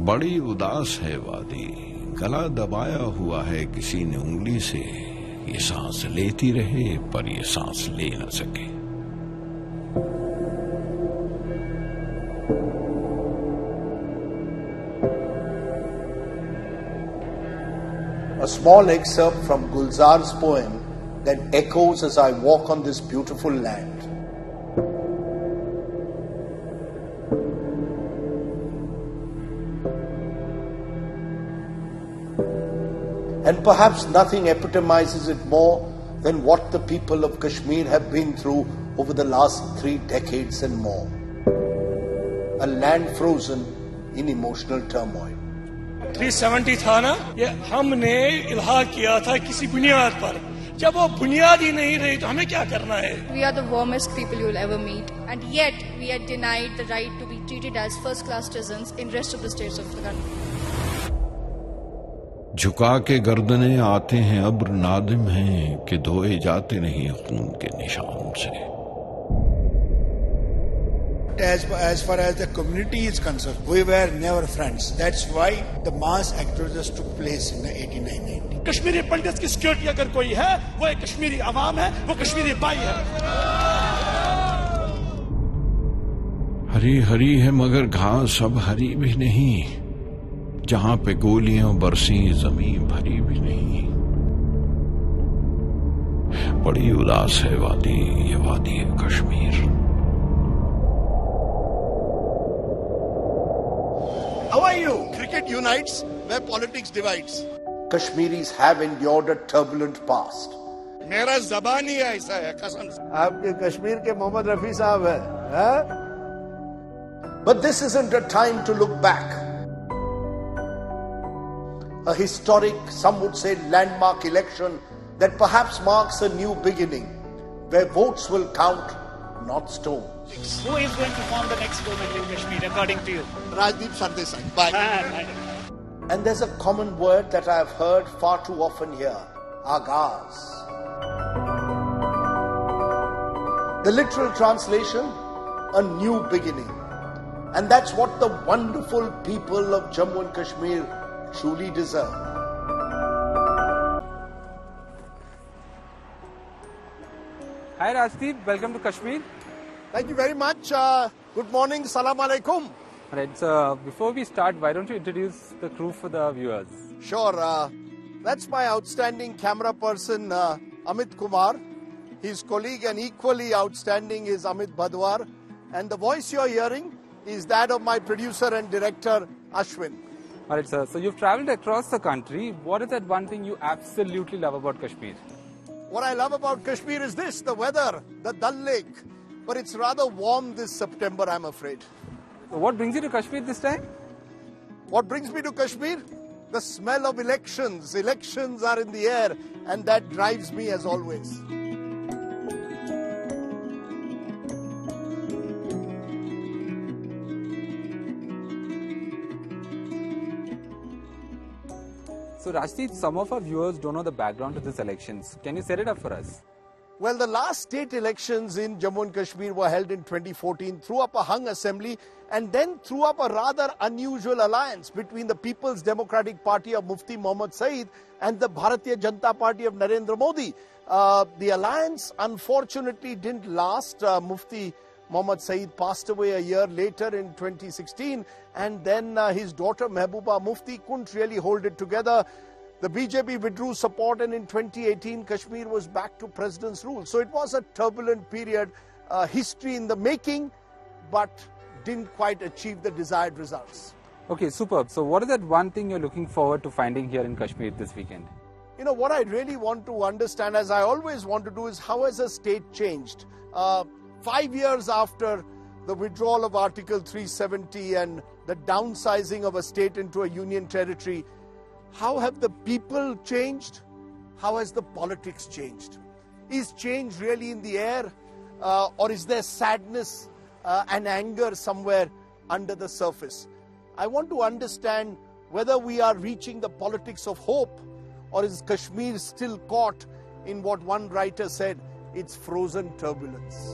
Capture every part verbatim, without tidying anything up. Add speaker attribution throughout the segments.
Speaker 1: बड़ी उदास है वादी, गला दबाया हुआ है किसी ने उंगली से। ये सांस लेती रहे पर ये सांस ले न सके।
Speaker 2: A small excerpt from Gulzar's poem that echoes as I walk on this beautiful land. And perhaps nothing epitomizes it more than what the people of Kashmir have been through over the last three decades and more. A land frozen in emotional turmoil.
Speaker 3: तीन सौ सत्तर था ना, ये हमने इल्हा किया था किसी बुनियाद पर। जब वो बुनियाद ही नहीं रही तो हमें क्या करना है?
Speaker 4: We are the warmest people you will ever meet, and yet we are denied the right to be treated as first-class citizens in rest of the states of the country.
Speaker 1: झुका के गर्दने आते हैं अब्र नादिम हैं कि धोए जाते नहीं खून के निशान से।
Speaker 5: As, as far as the community is concerned, we were never friends. That's why the mass exodus took place in the eighty-nine ninety.
Speaker 3: Kashmiri पंडित की सिक्योरिटी अगर कोई है, वो एक कश्मीरी अवाम है, वो कश्मीरी भाई है।
Speaker 1: हरी हरी है मगर घास अब हरी भी नहीं, जहां पे गोलियां बरसी जमीन भरी भी नहीं। बड़ी उदास है वादी, ये वादी है Kashmir.
Speaker 5: How are you? Cricket unites where politics divides.
Speaker 2: Kashmiris have endured a turbulent past.
Speaker 5: मेरा ज़बान ही ऐसा है कसम से।
Speaker 6: आपके कश्मीर के मोहम्मद रफी साहब है, है?
Speaker 2: But this isn't a time to look back. A historic, some would say landmark election that perhaps marks a new beginning, where votes will count, not stones.
Speaker 7: Who is going to form the next government in Kashmir, according to you?
Speaker 5: Rajdeep Sardesai. Bye.
Speaker 2: And there's a common word that I've heard far too often here, Agaz. The literal translation, a new beginning. And that's what the wonderful people of Jammu and Kashmir truly deserve.
Speaker 8: Hi Rajdeep, welcome to Kashmir.
Speaker 6: Thank you very much. Uh, good morning, salam alaikum.
Speaker 8: Alright, so before we start, why don't you introduce the crew for the viewers?
Speaker 6: Sure. Uh, that's my outstanding camera person, uh, Amit Kumar. His colleague and equally outstanding is Amit Badwar. And the voice you're hearing is that of my producer and director, Ashwin.
Speaker 8: Alright, sir. So you've traveled across the country. What is that one thing you absolutely love about Kashmir?
Speaker 6: What I love about Kashmir is this, the weather, the Dal Lake. But it's rather warm this September, I'm afraid.
Speaker 8: So what brings you to Kashmir this time?
Speaker 6: What brings me to Kashmir? The smell of elections. Elections are in the air, and that drives me as always.
Speaker 8: So Rajdeep, some of our viewers don't know the background to these elections. Can you set it up for us?
Speaker 6: Well, the last state elections in Jammu and Kashmir were held in twenty fourteen, threw up a hung assembly, and then threw up a rather unusual alliance between the People's Democratic Party of Mufti Mohammad Saeed and the Bharatiya Janata Party of Narendra Modi. Uh, the alliance, unfortunately, didn't last. Uh, Mufti Mohammad Saeed passed away a year later in twenty sixteen, and then uh, his daughter Mehbooba Mufti couldn't really hold it together. The B J P withdrew support, and in twenty eighteen, Kashmir was back to president's rule. So it was a turbulent period, uh, history in the making, but didn't quite achieve the desired results.
Speaker 8: Okay, superb. So what is that one thing you're looking forward to finding here in Kashmir this weekend?
Speaker 6: You know, what I really want to understand, as I always want to do, is how has a state changed? Uh, five years after the withdrawal of Article three seventy and the downsizing of a state into a union territory, how have the people changed? How has the politics changed? Is change really in the air? Uh, or is there sadness uh, and anger somewhere under the surface? I want to understand whether we are reaching the politics of hope, or is Kashmir still caught in what one writer said, its frozen turbulence.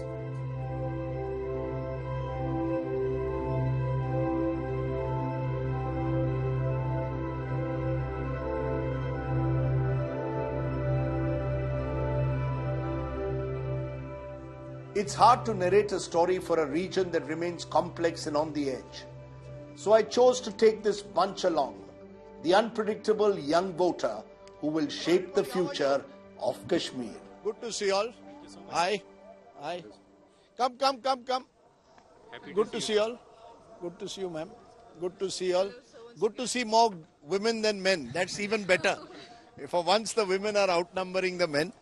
Speaker 2: It's hard to narrate a story for a region that remains complex and on the edge. So I chose to take this bunch along, the unpredictable young voter who will shape the future of Kashmir.
Speaker 6: Good to see you all. Hi. Hi. Come, come, come, come. Good to see you all. Good to see you, ma'am. Good to see you all. Good to see more women than men. That's even better. For once the women are outnumbering the men.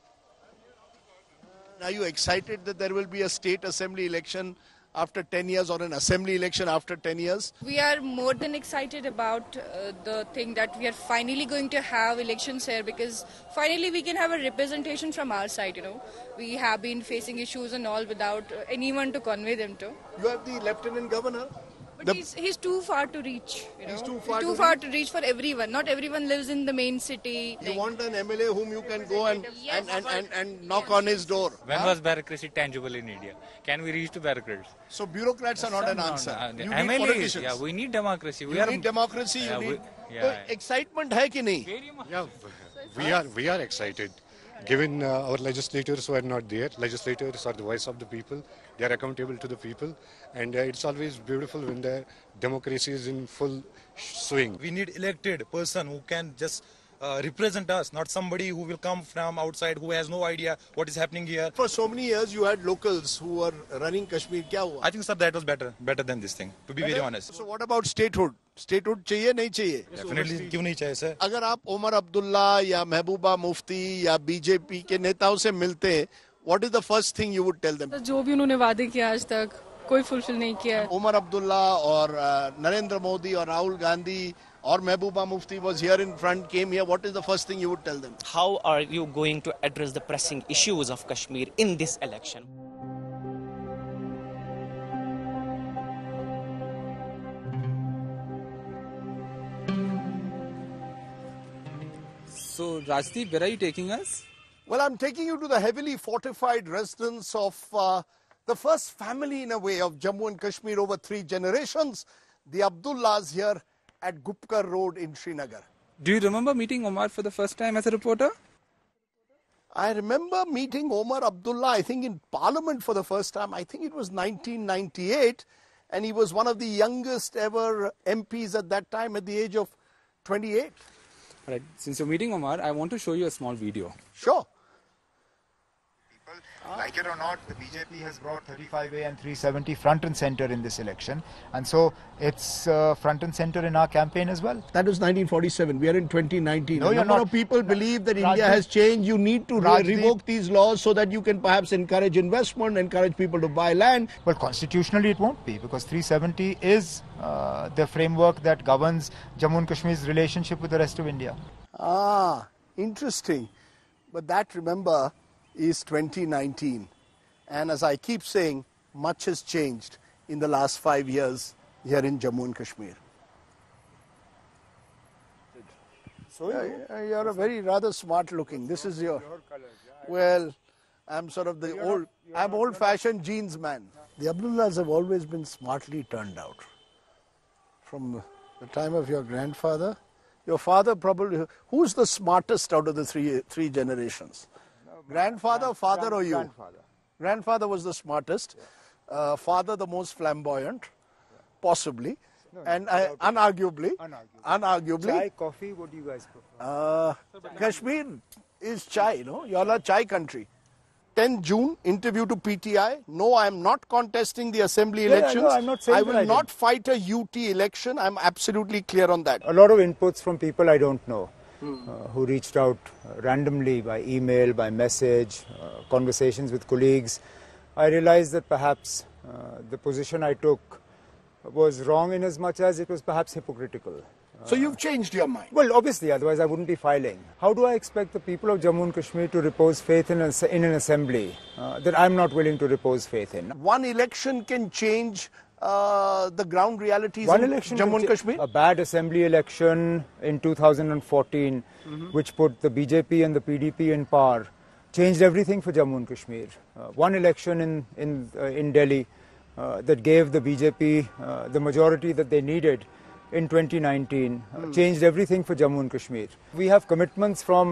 Speaker 6: Are you excited that there will be a state assembly election after ten years or an assembly election after ten years?
Speaker 4: We are more than excited about uh, the thing that we are finally going to have elections here, because finally we can have a representation from our side, you know. We have been facing issues and all without uh, anyone to convey them to.
Speaker 6: You have the Lieutenant Governor.
Speaker 4: But
Speaker 6: The-
Speaker 4: he's, he's too far to reach. You know?
Speaker 6: He's too far
Speaker 4: too
Speaker 6: to
Speaker 4: far
Speaker 6: reach?
Speaker 4: to reach for everyone. Not everyone lives in the main city.
Speaker 6: You
Speaker 4: like-
Speaker 6: want an M L A whom you can go and,
Speaker 4: Yes.
Speaker 6: and, and, and, and knock on his door.
Speaker 9: When
Speaker 6: Huh?
Speaker 9: was bureaucracy tangible in India? Can we reach to bureaucrats?
Speaker 6: So bureaucrats are not an answer.
Speaker 9: Uh,
Speaker 6: You
Speaker 9: M
Speaker 6: need
Speaker 9: L As,
Speaker 6: politicians.
Speaker 9: yeah, we need democracy. We
Speaker 6: You
Speaker 9: are
Speaker 6: need democracy. You
Speaker 9: Yeah,
Speaker 6: need.
Speaker 9: we- yeah.
Speaker 6: So excitement hai ki nahi?
Speaker 9: very much.
Speaker 10: Yeah, we are we are excited. Given uh, our legislators who are not there, legislators are the voice of the people. They are accountable to the people, and uh, it's always beautiful when the democracy is in full swing.
Speaker 11: We need elected person who can just uh, represent us, not somebody who will come from outside who has no idea what is happening here.
Speaker 6: For so many years, you had locals who were running Kashmir. Kya hua?
Speaker 11: I think, sir, that was better, better than this thing. To be very honest,
Speaker 6: So what about statehood? Statehood चाहिए नहीं चाहिए?
Speaker 11: definitely क्यों नहीं चाहिए, sir?
Speaker 6: अगर आप उमर अब्दुल्ला या महबूबा मुफ्ती या बीजेपी के नेताओं से मिलते हैं, what is the first thing you would tell them?
Speaker 12: जो भी उन्होंने वादे किया आज तक कोई फुलफिल नहीं किया है.
Speaker 6: उमर अब्दुल्ला और uh, नरेंद्र मोदी और Rahul Gandhi or Mehbooba Mufti was here in front, came here, what is the first thing you would tell them?
Speaker 13: How are you going to address the pressing issues of Kashmir in this election?
Speaker 8: So, Rajdeep, where are you taking us?
Speaker 6: Well, I'm taking you to the heavily fortified residence of uh, the first family, in a way, of Jammu and Kashmir over three generations, the Abdullahs here at Gupkar Road in Srinagar.
Speaker 8: Do you remember meeting Omar for the first time as a reporter?
Speaker 6: I remember meeting Omar Abdullah, I think, in Parliament for the first time. I think it was nineteen ninety-eight, and he was one of the youngest ever M Ps at that time at the age of twenty-eight.
Speaker 8: Right. Since you're meeting Omar, I want to show you a small video.
Speaker 6: Sure.
Speaker 14: Like it or not, the B J P has brought thirty-five A and three seventy front and center in this election, and so it's uh, front and center in our campaign as well.
Speaker 6: That was nineteen forty-seven. We are in twenty nineteen.
Speaker 14: No,
Speaker 6: a
Speaker 14: you're
Speaker 6: number
Speaker 14: not.
Speaker 6: of people believe that
Speaker 14: Rajdeep-
Speaker 6: India has changed. You need to re-
Speaker 14: Rajdeep-
Speaker 6: revoke these laws so that you can perhaps encourage investment, encourage people to buy land.
Speaker 14: Well, constitutionally it won't be, because three seventy is uh, the framework that governs Jammu and Kashmir's relationship with the rest of India.
Speaker 6: Ah, interesting. But that, remember, is twenty nineteen. And as I keep saying, much has changed in the last five years here in Jammu and Kashmir. So uh, you're a very rather smart looking. This is your, well, I'm sort of the old, I'm old-fashioned jeans man. The Abdullahs have always been smartly turned out. From the time of your grandfather, your father probably, who's the smartest out of the three three generations? Grandfather, father, or you?
Speaker 14: Grandfather.
Speaker 6: Grandfather was the smartest, uh, father the most flamboyant, possibly, and uh, unarguably, unarguably.
Speaker 14: Chai, coffee, what do you guys prefer?
Speaker 6: Uh, Kashmir is chai, you know, you all are chai country. tenth June, interview to P T I. No, I am not contesting the assembly
Speaker 14: Yeah,
Speaker 6: elections.
Speaker 14: no, I'm not saying
Speaker 6: I
Speaker 14: that
Speaker 6: will
Speaker 14: I
Speaker 6: not
Speaker 14: didn't.
Speaker 6: fight a U T election. I'm absolutely clear on that.
Speaker 14: A lot of inputs from people I don't know, uh, who reached out uh, randomly by email, by message, uh, conversations with colleagues. I realized that perhaps uh, the position I took was wrong in as much as it was perhaps hypocritical.
Speaker 6: So you've changed your mind?
Speaker 14: Well, obviously, otherwise I wouldn't be filing. How do I expect the people of Jammu and Kashmir to repose faith in, a, in an assembly uh, that I'm not willing to repose faith in?
Speaker 6: One election can change uh, the ground realities
Speaker 14: One
Speaker 6: in
Speaker 14: election,
Speaker 6: Jammu and Kashmir?
Speaker 14: a bad assembly election in two thousand fourteen,
Speaker 6: Mm-hmm.
Speaker 14: which put the B J P and the P D P in power, changed everything for Jammu and Kashmir. Uh, one election in in uh, in Delhi uh, that gave the B J P uh, the majority that they needed in twenty nineteen uh,
Speaker 6: Mm.
Speaker 14: changed everything for Jammu and Kashmir. We have commitments from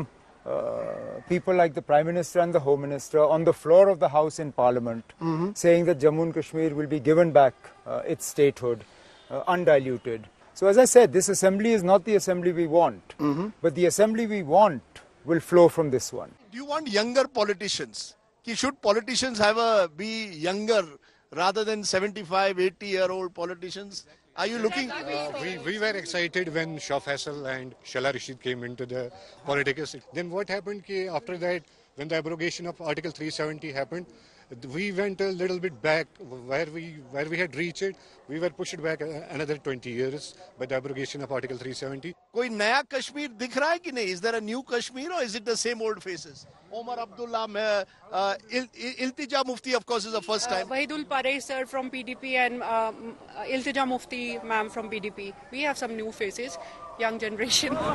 Speaker 14: uh, people like the Prime Minister and the Home Minister on the floor of the House in Parliament mm-hmm. saying that Jammu and Kashmir will be given back uh, its statehood, uh, undiluted. So as I said, this assembly is not the assembly we want, mm-hmm. but the assembly we want will flow from this one.
Speaker 6: Do you want younger politicians? Should politicians have a be younger rather than seventy-five, eighty year old politicians? Are you looking?
Speaker 10: Uh, we, we were excited when Shah Faisal and Shala Rashid came into the politics. Then what happened ki after that, when the abrogation of Article three seventy happened, we went a little bit back where we where we had reached it. We were pushed back another twenty years by the abrogation of Article three seventy.
Speaker 6: कोई नया कश्मीर दिख रहा है कि नहीं? Is there a new Kashmir or is it the same old faces? Omar Abdullah, uh, Il Iltija Mufti, of course, is the first time.
Speaker 15: Uh, Wahidul Parez sir from P D P and uh, Iltija Mufti ma'am from P D P. We have some new faces, young generation. It's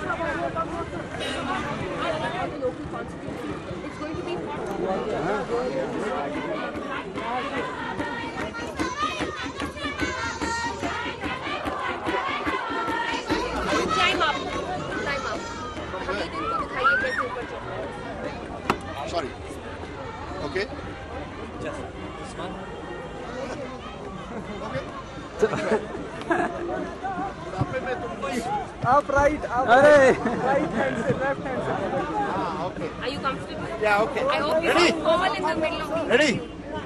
Speaker 15: going to be
Speaker 16: time up. Time up.
Speaker 6: Sorry. Okay.
Speaker 16: Just this one.
Speaker 14: Up right, up right. Right hand side, left hand side.
Speaker 6: Ah, okay.
Speaker 16: Are you comfortable?
Speaker 6: Yeah, okay.
Speaker 16: I hope you don't fall in the middle of the
Speaker 6: Ready?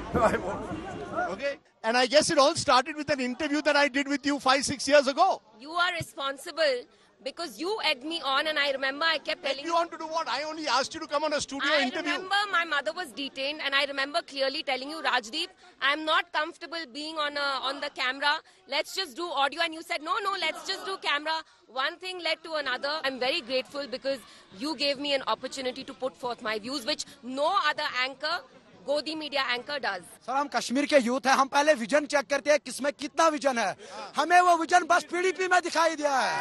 Speaker 6: Okay. And I guess it all started with an interview that I did with you five, six years ago.
Speaker 16: You are responsible because you egged me on, and I remember I kept telling
Speaker 6: you. You want to do what? I only asked you to come on a studio
Speaker 16: I
Speaker 6: interview.
Speaker 16: I remember my mother was detained, and I remember clearly telling you, Rajdeep, I'm not comfortable being on a, on the camera. Let's just do audio. And you said, no, no, let's just do camera. One thing led to another. I'm very grateful because you gave me an opportunity to put forth my views, which no other anchor, गोदी media anchor does.
Speaker 17: Sir हम कश्मीर के youth हैं, हम पहले vision check करते हैं किसमें कितना विजन है। हमें वो विजन बस पीडीपी में दिखाई दिया है।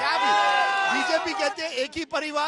Speaker 6: बीजेपी कहते हैं एक ही परिवार,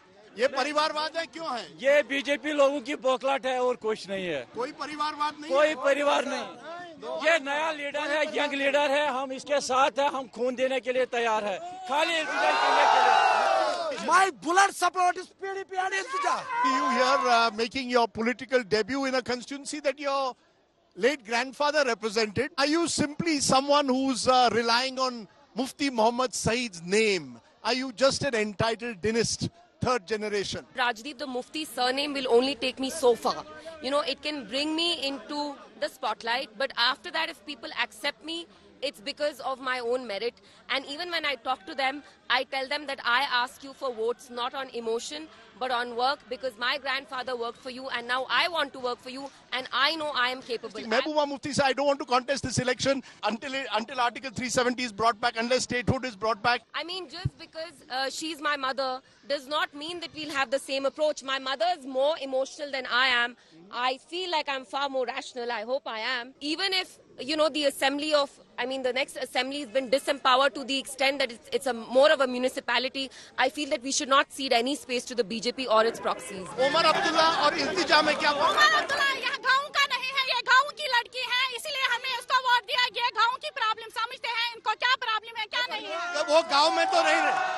Speaker 6: ये परिवारवाद है, क्यों है?
Speaker 18: ये बीजेपी लोगों की बौखलाहट है और कुछ नहीं है।
Speaker 6: कोई परिवारवाद नहीं,
Speaker 18: कोई परिवार नहीं। ये नया लीडर है, यंग लीडर है, हम इसके साथ है, हम खून देने के लिए तैयार है, खाली इल्तिजा करने के लिए।
Speaker 17: My blood support is P D P and Iltija.
Speaker 6: You here uh, making your political debut in a constituency that your late grandfather represented. Are you simply someone who's uh, relying on Mufti Muhammad Saeed's name? Are you just an entitled dynast, third generation?
Speaker 16: Rajdeep, the Mufti surname will only take me so far. You know, it can bring me into the spotlight, but after that, if people accept me, it's because of my own merit. And even when I talk to them, I tell them that I ask you for votes not on emotion but on work, because my grandfather worked for you and now I want to work for you and I know I am capable.
Speaker 6: Mehbooba Mufti said, I don't want to contest this election until it, until Article three seventy is brought back, unless statehood is brought back.
Speaker 16: I mean, just because uh, she's my mother does not mean that we'll have the same approach. My mother is more emotional than I am. I feel like I'm far more rational. I hope I am. Even if, you know, the assembly of, I mean, the next assembly has been disempowered to the extent that it's, it's a more of a municipality, I feel that we should not cede any space to the B J P or its proxies.
Speaker 6: Omar Abdullah और इल्तिजा में क्या?
Speaker 19: Omar Abdullah यह गाँव का नहीं है, ये गाँव की लड़की है, इसलिए हमने उसको वोट दिया। ये गाँव की प्रॉब्लम समझते हैं, इनको क्या प्रॉब्लम है, क्या नहीं है।
Speaker 6: वो गाँव में तो नहीं रहे,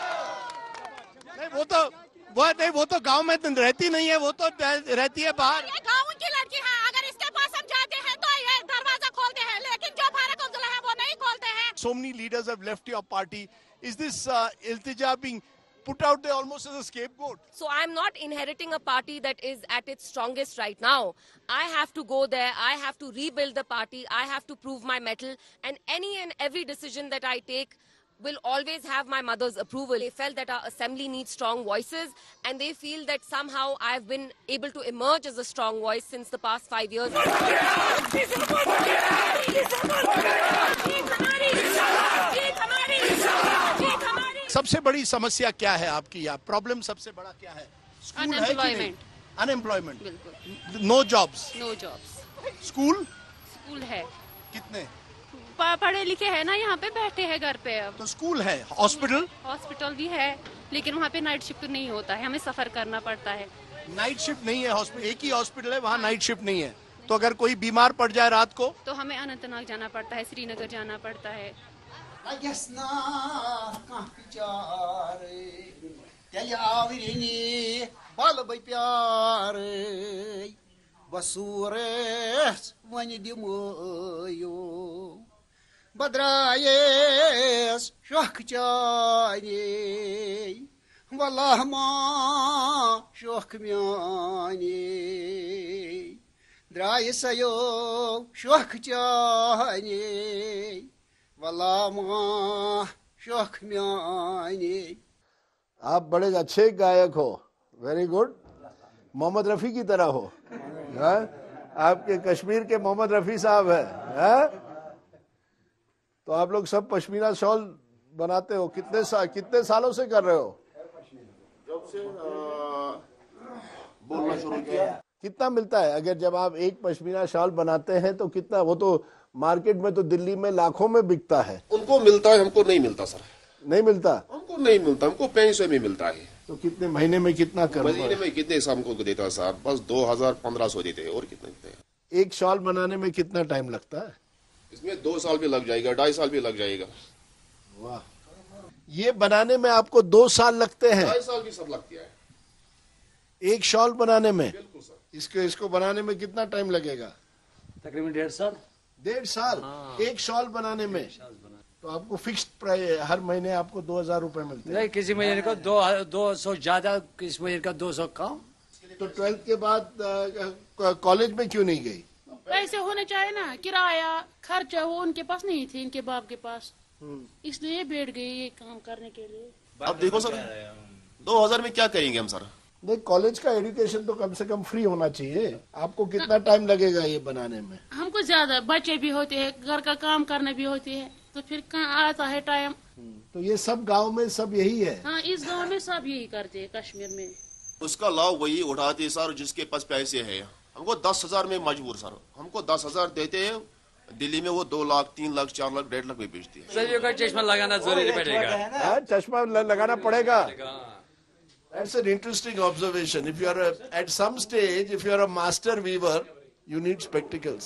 Speaker 6: नहीं वो तो वो नहीं वो तो गाँव में रहती नहीं है, वो तो रहती है बाहर।
Speaker 19: ये गाँव की लड़की है, अगर इसके पास हम जाते हैं तो ये दरवाजा खोलते हैं, लेकिन जो फारूक अब्दुल्ला है वो नहीं खोलते हैं।
Speaker 6: So many leaders have left your party. Is this uh, Iltija being put out there almost as a scapegoat?
Speaker 16: So I'm not inheriting a party that is at its strongest right now. I have to go there. I have to rebuild the party. I have to prove my mettle. And any and every decision that I take will always have my mother's approval. They felt that our assembly needs strong voices, and they feel that somehow I've been able to emerge as a strong voice since the past five years.
Speaker 6: सबसे बड़ी समस्या क्या है आपकी? या problem सबसे बड़ा क्या है?
Speaker 15: अनएम्प्लॉयमेंट।
Speaker 6: अनएम्प्लॉयमेंट,
Speaker 15: बिल्कुल।
Speaker 6: No jobs.
Speaker 15: No jobs.
Speaker 6: School?
Speaker 15: School है।
Speaker 6: कितने?
Speaker 15: पढ़े लिखे हैं ना, यहाँ पे बैठे हैं घर पे। अब
Speaker 6: तो स्कूल है, हॉस्पिटल?
Speaker 15: हॉस्पिटल भी है, लेकिन वहाँ पे नाइट शिफ्ट नहीं होता है, हमें सफर करना पड़ता है।
Speaker 6: नाइट शिफ्ट नहीं है, हॉस्पिटल एक ही हॉस्पिटल है, वहाँ नाइट शिफ्ट नहीं है। तो अगर कोई बीमार पड़ जाए रात को
Speaker 15: तो हमें अनंतनाग जाना पड़ता है, श्रीनगर जाना पड़ता है।
Speaker 20: फल ब प्यार बसूरस वन दिमयो बद्रायस शोख चाने वल्लाह मा शोख म्याने द्राय सयो शोख चाने वल्लाह मा शोख म्याने।
Speaker 6: आप बड़े अच्छे गायक हो, वेरी गुड, मोहम्मद रफी की तरह हो। है? आपके कश्मीर के मोहम्मद रफी साहब है, है? तो आप लोग सब पश्मीना शॉल बनाते हो, कितने सा, कितने सालों से कर रहे हो?
Speaker 21: जब से बोलना शुरू किया।
Speaker 6: कितना मिलता है अगर जब आप एक पश्मीना शॉल बनाते हैं तो कितना? वो तो मार्केट में तो दिल्ली में लाखों में बिकता है।
Speaker 21: उनको मिलता है, हमको नहीं मिलता सर।
Speaker 6: नहीं मिलता?
Speaker 21: हमको नहीं मिलता, हमको पैसे में मिलता है।
Speaker 6: तो कितने महीने में कितना कर?
Speaker 21: महीने में कितने हमको देता है सर? बस दो हजार पंद्रह सौ देते हैं, और कितना देते हैं।
Speaker 6: एक शॉल बनाने में कितना टाइम लगता है?
Speaker 21: इसमें दो साल भी लग जाएगा, ढाई साल भी लग जाएगा।
Speaker 6: वाह, ये बनाने में आपको दो साल लगते हैं?
Speaker 21: ढाई साल भी सब लगती है
Speaker 6: एक शॉल बनाने में।
Speaker 21: बिल्कुल सर।
Speaker 6: इसको इसको बनाने में कितना टाइम लगेगा?
Speaker 22: तकरीबन डेढ़ साल।
Speaker 6: डेढ़ साल एक शॉल बनाने में। तो आपको फिक्स्ड प्राइस, हर महीने आपको दो हजार रूपए मिलते हैं?
Speaker 22: नहीं, किसी महीने को दो दो सौ ज्यादा, किस महीने का दो सौ कम।
Speaker 6: तो ट्वेल्थ के बाद कॉलेज में क्यों नहीं गई?
Speaker 23: पैसे होने चाहिए ना, किराया खर्चा वो उनके पास नहीं थे, इनके बाप के पास, इसलिए बैठ गई ये काम करने के लिए।
Speaker 21: अब देखो सर, दो हजार में क्या करेंगे हम सर?
Speaker 6: नहीं, कॉलेज का एजुकेशन तो कम से कम फ्री होना चाहिए। आपको कितना टाइम लगेगा ये बनाने में?
Speaker 23: हमको ज्यादा, बच्चे भी होते हैं, घर का काम करने भी होते हैं, तो फिर कहाँ आता है टाइम।
Speaker 6: तो ये सब गांव में सब यही है?
Speaker 23: हाँ, इस गांव में सब यही करते हैं, कश्मीर में।
Speaker 21: उसका लाभ वही उठाते सर जिसके पास पैसे है। हमको दस हजार में मजबूर सर, हमको दस हजार देते हैं, दिल्ली में वो दो लाख तीन लाख चार लाख डेढ़ लाख में बेचती है।
Speaker 22: सभी का चश्मा लगाना जरूरी पड़ेगा।
Speaker 6: चश्मा लगाना पड़ेगा। That's an interesting observation. If you are a, at some stage, if you are a master weaver, you need spectacles.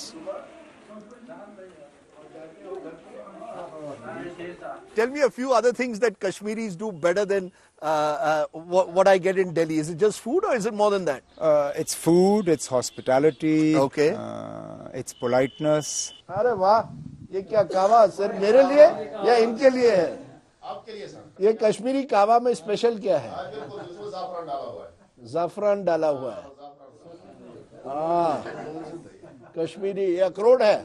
Speaker 6: Tell me a few other things that Kashmiris do better than uh, uh, what, what I get in Delhi. Is it just food or is it more than that?
Speaker 14: Uh, it's food, it's hospitality,
Speaker 6: okay.
Speaker 14: uh, it's politeness.
Speaker 6: अरे वाह, ये क्या कावा sir मेरे लिए या इनके लिए है?
Speaker 21: आपके लिए सर।
Speaker 6: ये कश्मीरी कावा में स्पेशल क्या है?
Speaker 21: जाफरान डाला हुआ है।
Speaker 6: जाफरान डाला हुआ है। हाँ, कश्मीरी ये अखरोट है।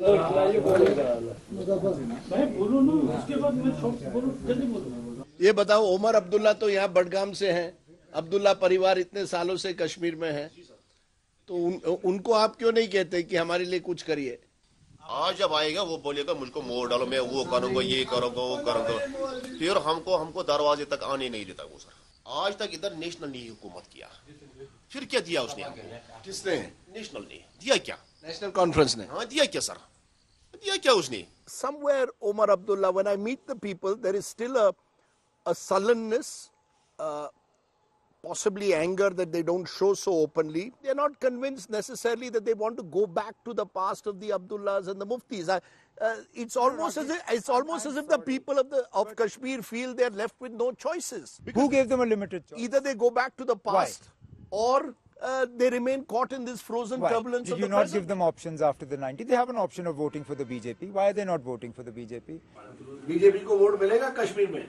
Speaker 6: ये बताओ, उमर अब्दुल्ला तो यहाँ बडगाम से हैं, अब्दुल्ला परिवार इतने सालों से कश्मीर में है, तो उन, उनको आप क्यों नहीं कहते कि हमारे लिए कुछ करिए?
Speaker 21: आज जब आएगा वो बोलेगा मुझको मोड़ डालो, मैं वो करूंगा, ये करूंगा, वो करूंगा, फिर हमको हमको दरवाजे तक आने नहीं देता वो सर। आज तक इधर नेशनल ने हुकूमत किया, फिर क्या दिया उसने हमको?
Speaker 6: किसने?
Speaker 21: नेशनल ने दिया क्या?
Speaker 6: नेशनल कॉन्फ्रेंस ने।
Speaker 21: हाँ, दिया क्या सर? दिया क्या उसने?
Speaker 6: Somewhere, Omar Abdullah, when I meet the people, there is still a a sullenness, uh, possibly anger that they don't show so openly. They're not convinced necessarily that they want to go back to the past of the Abdullahs and the Muftis. I, uh, it's almost as if it's almost as if the people of the of Kashmir feel they're left with no choices.
Speaker 14: Who gave them a limited choice?
Speaker 6: Either they go back to the past, or uh, they remain caught in this frozen
Speaker 14: Why?
Speaker 6: turbulence
Speaker 14: Did
Speaker 6: of
Speaker 14: you
Speaker 6: the
Speaker 14: not
Speaker 6: present.
Speaker 14: give them options after the nineties? They have an option of voting for the B J P. Why are they not voting for the B J P?
Speaker 6: BJP को vote मिलेगा कश्मीर में?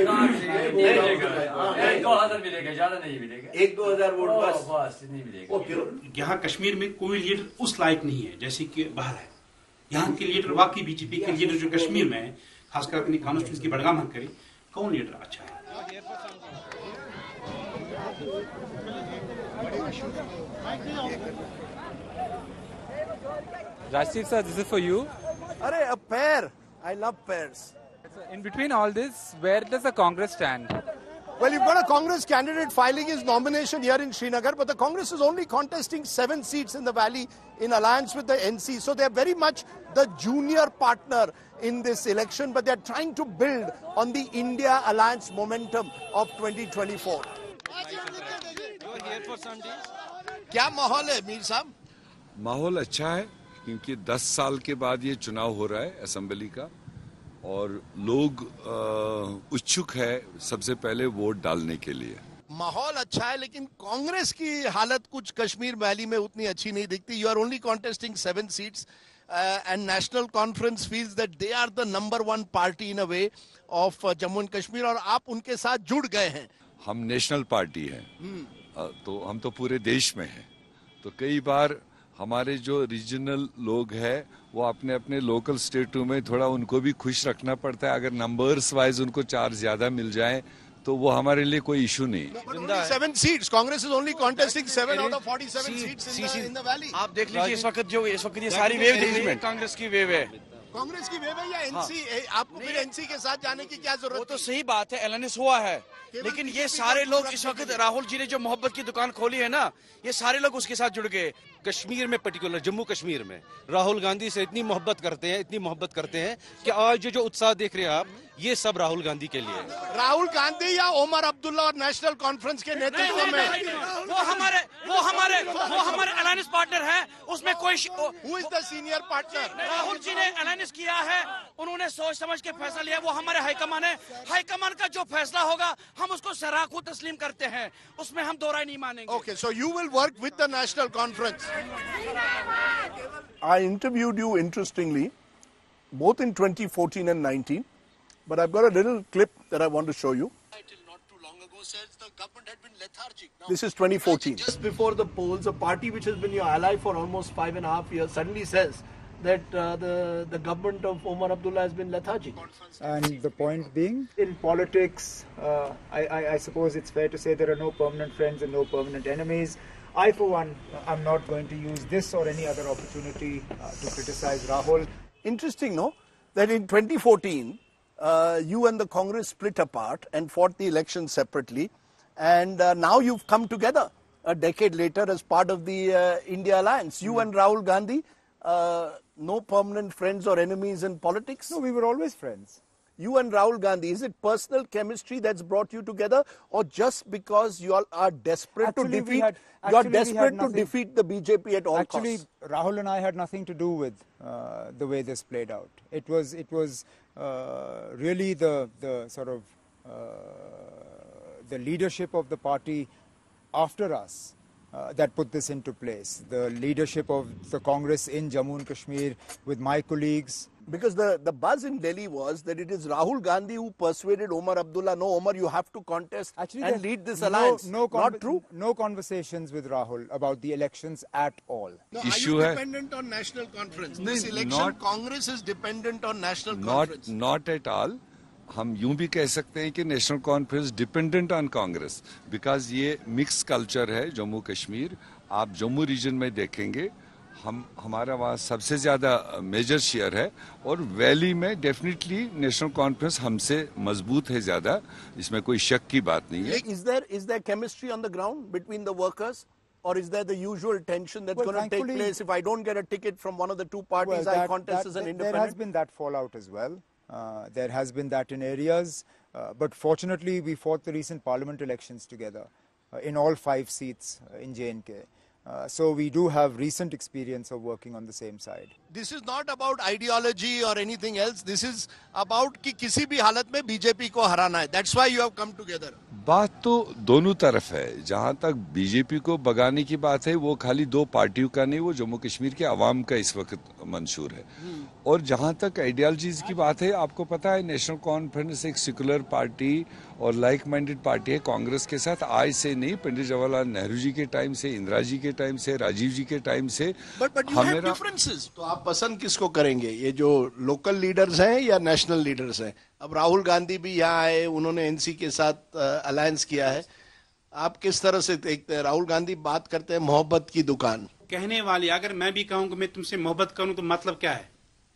Speaker 22: एक दो हजार मिलेगा, ज्यादा नहीं मिलेगा।
Speaker 6: एक दो हजार वोट बस
Speaker 22: बस नहीं मिलेगा।
Speaker 24: यहाँ कश्मीर में कोई लीडर उस लायक नहीं है जैसे कि बाहर है। यहाँ के लीडर, वाकई बीजेपी के लीडर जो कश्मीर में है, खासकर अपनी कॉन्स्टिट्यूंसी की बड़गाम करे, कौन लीडर अच्छा है?
Speaker 8: Rashid sir, this is for you.
Speaker 6: Arey, a pear. I love pears.
Speaker 8: In between all this, where does the Congress stand?
Speaker 6: Well, you've got a Congress candidate filing his nomination here in Srinagar, but the Congress is only contesting seven seats in the valley in alliance with the N C. So they're very much the junior partner in this election, but they're trying to build on the India alliance momentum of twenty twenty-four.
Speaker 25: क्या माहौल है मीर साहब?
Speaker 1: माहौल अच्छा है क्योंकि दस साल के बाद ये चुनाव हो रहा है असेंबली का और लोग उत्सुक है सबसे पहले वोट डालने के लिए।
Speaker 25: माहौल अच्छा है, लेकिन कांग्रेस की हालत कुछ कश्मीर वैली में उतनी अच्छी नहीं दिखती. You are only contesting seven seats and National Conference feels that they are the number one party in a way of Jammu and Kashmir, और आप उनके साथ जुड़ गए हैं.
Speaker 2: हम नेशनल पार्टी है, तो हम तो पूरे देश में हैं. तो कई बार हमारे जो रीजनल लोग हैं वो अपने अपने लोकल स्टेटों में थोड़ा उनको भी खुश रखना पड़ता है. अगर नंबर्स वाइज उनको चार ज्यादा मिल जाए तो वो हमारे लिए कोई इशू नहीं.
Speaker 25: Seven seats, Congress is only contesting seven out of forty seven seats in the valley.
Speaker 18: आप देख लीजिए इस वक्त जो इस वक्त ये सारी वेव दिख रही है, कांग्रेस की वेव है.
Speaker 25: कांग्रेस की वेव है या एनसी? आपको फिर एनसी के साथ जाने की क्या जरूरत?
Speaker 18: वो तो सही बात है, एलएनएस हुआ है, लेकिन ये सारे लोग इस वक्त राहुल जी ने जो मोहब्बत की दुकान खोली है ना, ये सारे लोग उसके साथ जुड़ गए.
Speaker 3: कश्मीर में पर्टिकुलर जम्मू कश्मीर में राहुल गांधी से इतनी मोहब्बत करते हैं, इतनी मोहब्बत करते हैं कि आज जो उत्साह देख रहे हैं आप, ये सब राहुल गांधी के लिए.
Speaker 25: राहुल गांधी या ओमर अब्दुल्ला और नेशनल कॉन्फ्रेंस के नेतृत्व में?
Speaker 18: वो हमारे वो हमारे वो हमारे अलायंस पार्टनर हैं, उसमें कोई.
Speaker 25: Who is the senior partner?
Speaker 18: Rahul ji ने अलायंस किया है, उन्होंने सोच समझ के फैसला लिया. वो हमारे हाईकमान है, हाईकमान का जो फैसला होगा हम उसको सराखू तस्लीम करते हैं, उसमें हम दो राय नहीं मानेंगे.
Speaker 25: Okay, so you will work with the National Conference. I interviewed you interestingly, both in twenty fourteen and nineteen, but I've got a little clip that I want to show you. This is twenty fourteen. Just before the polls, a party which has been your ally for almost five and a half years suddenly says that uh, the the government of Omar Abdullah has been lethargic.
Speaker 14: And the point being, in politics, uh, I, I, I suppose it's fair to say there are no permanent friends and no permanent enemies. I, for one, am not going to use this or any other opportunity uh, to criticize Rahul.
Speaker 25: Interesting, no? That in twenty fourteen, uh, you and the Congress split apart and fought the election separately. And uh, now you've come together a decade later as part of the uh, India Alliance. You mm. and Rahul Gandhi, uh, no permanent friends or enemies in politics?
Speaker 14: No, we were always friends.
Speaker 25: You and Rahul Gandhi, is it personal chemistry that's brought you together, or just because you all are desperate
Speaker 14: actually,
Speaker 25: to defeat,
Speaker 14: had,
Speaker 25: you are desperate to defeat the B J P at all
Speaker 14: actually,
Speaker 25: costs?
Speaker 14: Actually, Rahul and I had nothing to do with uh, the way this played out. It was, it was uh, really the, the sort of uh, the leadership of the party after us uh, that put this into place. The leadership of the Congress in Jammu and Kashmir with my colleagues.
Speaker 25: Because the, the buzz in Delhi was that it is Rahul Gandhi who persuaded Omar Abdullah, no, Omar, you have to contest Actually, and lead this alliance.
Speaker 14: No, no
Speaker 25: Not true?
Speaker 14: No conversations with Rahul about the elections at all.
Speaker 25: No, are you dependent on national conference? No, this election, not, Congress is dependent on national
Speaker 2: not,
Speaker 25: conference.
Speaker 2: Not at all. हम यूं भी कह सकते हैं कि National Conference dependent on Congress, because ये mix culture है जम्मू कश्मीर. आप जम्मू रीजन में देखेंगे, हम हमारा वहाँ सबसे ज्यादा मेजर शेयर है, और वैली में डेफिनेटली नेशनल कॉन्फ्रेंस हमसे मजबूत है ज्यादा, इसमें कोई शक की बात नहीं है.
Speaker 25: Is there is there chemistry on the ground between the workers, or is there the usual tension that's well, going to take place if I don't get a ticket from one of the two parties, well, that, I contest that, as an
Speaker 14: that,
Speaker 25: independent?
Speaker 14: There has been that fallout as well. Uh, there has been that in areas, uh, but fortunately we fought the recent parliament elections together uh, in all five seats uh, in J and K. Uh, so we do have recent experience of working on the same side.
Speaker 25: This is not about ideology or anything else. This is about कि किसी भी हालत में BJP को हराना है. That's why you have come together.
Speaker 2: बात तो दोनों तरफ है. जहां तक बीजेपी को भगाने की बात है, वो खाली दो पार्टियों का नहीं, वो जम्मू कश्मीर के अवाम का इस वक्त मंशूर है. और जहां तक आइडियोलॉजीज की बात है, आपको पता है नेशनल कॉन्फ्रेंस एक सेकुलर पार्टी और लाइक माइंडेड पार्टी है कांग्रेस के साथ. आज से नहीं, पंडित जवाहरलाल नेहरू जी के टाइम से, इंदिरा जी के टाइम से, राजीव जी के टाइम से.
Speaker 25: But, but you have differences. तो आप पसंद किसको करेंगे, ये जो लोकल लीडर्स हैं या नेशनल लीडर्स हैं? अब राहुल गांधी भी यहाँ आए, उन्होंने एनसी के साथ अलायंस किया है. आप किस तरह से देखते हैं? राहुल गांधी बात करते हैं मोहब्बत की दुकान.
Speaker 24: कहने वाले, अगर मैं भी कहूँ कि मैं तुमसे मोहब्बत करूँ तो मतलब क्या है?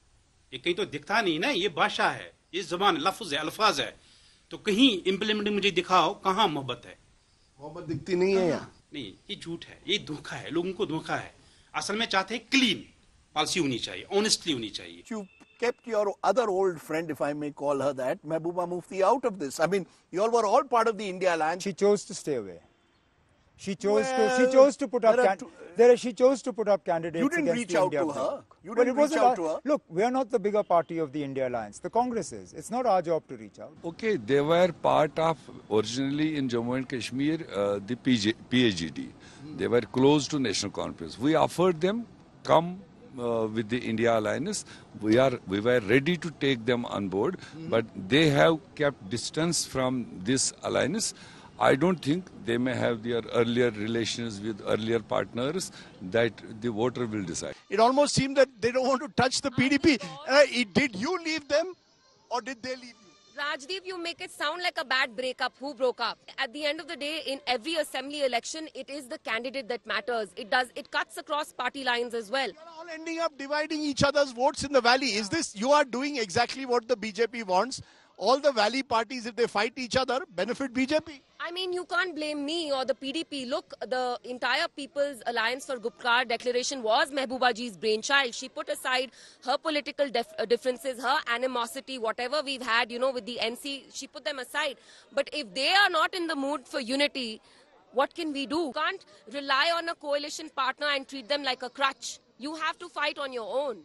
Speaker 24: ये कहीं तो दिखता नहीं ना. ये भाषा है, ये जबान, लफ्ज है, अल्फाज है. तो कहीं इम्प्लीमेंटिंग मुझे दिखाओ कहाँ मोहब्बत है.
Speaker 25: मोहब्बत दिखती नहीं है यहाँ.
Speaker 24: नहीं, ये झूठ है, ये धोखा है, लोगों को धोखा है. असल में चाहते हैं क्लीन पॉलिसी होनी चाहिए, ऑनेस्टली होनी चाहिए.
Speaker 25: You kept your other old friend, if I may call her that, Mehbooba Mufti, out of this. I mean, you all were all part of the India Alliance.
Speaker 14: She chose to stay away. She chose
Speaker 25: well,
Speaker 14: to. She chose to put up.
Speaker 25: There,
Speaker 14: Can, there she chose to put up candidates.
Speaker 25: You didn't
Speaker 14: against
Speaker 25: reach
Speaker 14: the
Speaker 25: out
Speaker 14: India
Speaker 25: to
Speaker 14: bloc.
Speaker 25: her. You
Speaker 14: Well,
Speaker 25: didn't
Speaker 14: it was
Speaker 25: reach
Speaker 14: a-
Speaker 25: out to her.
Speaker 14: Look, we are not the bigger party of the India Alliance. The Congress is. It's not our job to reach out.
Speaker 2: Okay, they were part of originally in Jammu and Kashmir uh, the P G, P H G D. Hmm. They were close to National Conference. We offered them come uh, with the India Alliance. We are we were ready to take them on board, hmm. but they have kept distance from this alliance. I don't think they may have their earlier relations with earlier partners that the voter will decide.
Speaker 25: It almost seemed that they don't want to touch the P D P. Uh, did you leave them or did they leave you?
Speaker 16: Rajdeep, you make it sound like a bad breakup. Who broke up? At the end of the day, in every assembly election, it is the candidate that matters. It does. It cuts across party lines as well.
Speaker 25: You're all ending up dividing each other's votes in the valley. Is this, you are doing exactly what the B J P wants? All the valley parties, if they fight each other, benefit B J P.
Speaker 16: I mean, you can't blame me or the P D P. Look, the entire People's Alliance for Gupkar declaration was Mehbooba Ji's brainchild. She put aside her political uh, differences, her animosity, whatever we've had, you know, with the N C, she put them aside. But if they are not in the mood for unity, what can we do? You can't rely on a coalition partner and treat them like a crutch. You have to fight on your own.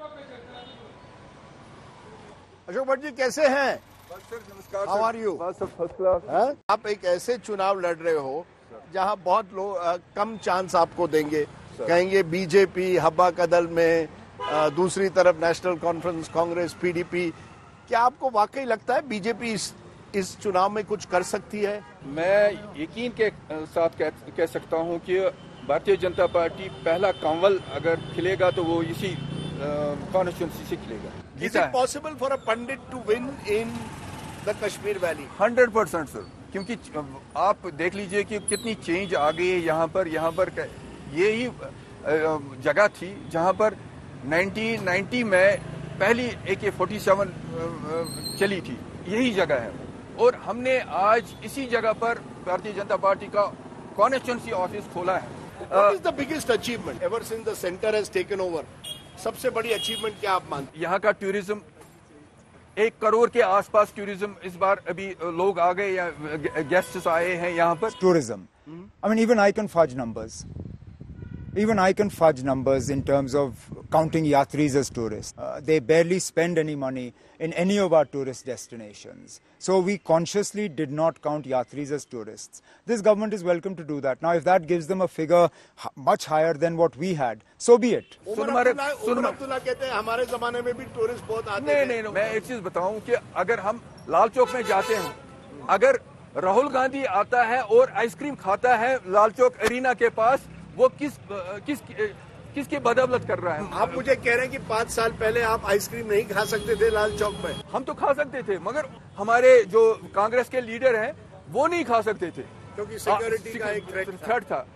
Speaker 25: Ashok Bhatt ji कैसे हैं? How are you? आप एक ऐसे चुनाव लड़ रहे हो जहां बहुत लोग कम चांस आपको देंगे, कहेंगे बीजेपी हब्बा कदल में, आ, दूसरी तरफ नेशनल कॉन्फ्रेंस कांग्रेस पीडीपी. क्या आपको वाकई लगता है बीजेपी इस इस चुनाव में कुछ कर सकती है?
Speaker 4: मैं यकीन के साथ कह, कह सकता हूं कि भारतीय जनता पार्टी पहला कंवल अगर खिलेगा तो वो इसी कॉन्स्टिट्यूंसी से खिलेगा.
Speaker 25: Is it possible for a pandit to win in the Kashmir Valley?
Speaker 4: Hundred percent sir, क्योंकि आप देख लीजिए कि कितनी चेंज आ गई है यहाँ पर. यहाँ पर ये ही जगह थी जहाँ पर नाइनटीन नाइंटी में पहली ए के फोर्टी सेवन चली थी. यही जगह है और हमने आज इसी जगह पर भारतीय जनता पार्टी का कॉन्स्टिट्यूंसी ऑफिस खोला है.
Speaker 25: What is the biggest achievement ever since the center has taken over? सबसे बड़ी अचीवमेंट क्या आप मानते हैं?
Speaker 4: यहाँ का टूरिज्म, एक करोड़ के आसपास टूरिज्म इस बार अभी लोग आ गए या गेस्ट्स आए हैं यहाँ पर.
Speaker 14: Tourism, I mean even I can fudge numbers. Even I can fudge numbers in terms of counting yatris as tourists. Uh, they barely spend any money in any of our tourist destinations. So we consciously did not count yatris as tourists. This government is welcome to do that. Now, if that gives them a figure much higher than what we had, so be it.
Speaker 25: Omar Abdullah कहते हैं हमारे जमाने में भी tourist बहुत आते
Speaker 4: थे. नहीं नहीं, मैं एक चीज बताऊं कि अगर हम लाल चौक में जाते हैं, अगर राहुल गांधी आता है और आइसक्रीम खाता है लाल चौक एरिना के पास, वो किस किस किसकी बदौलत कर रहा है?
Speaker 25: आप मुझे कह रहे हैं कि पाँच साल पहले आप आइसक्रीम नहीं खा सकते थे लाल चौक में.
Speaker 4: हम तो खा सकते थे, मगर हमारे जो कांग्रेस के लीडर हैं वो नहीं खा सकते थे
Speaker 25: क्योंकि सिक्योरिटी का एक
Speaker 4: थ्रेट था.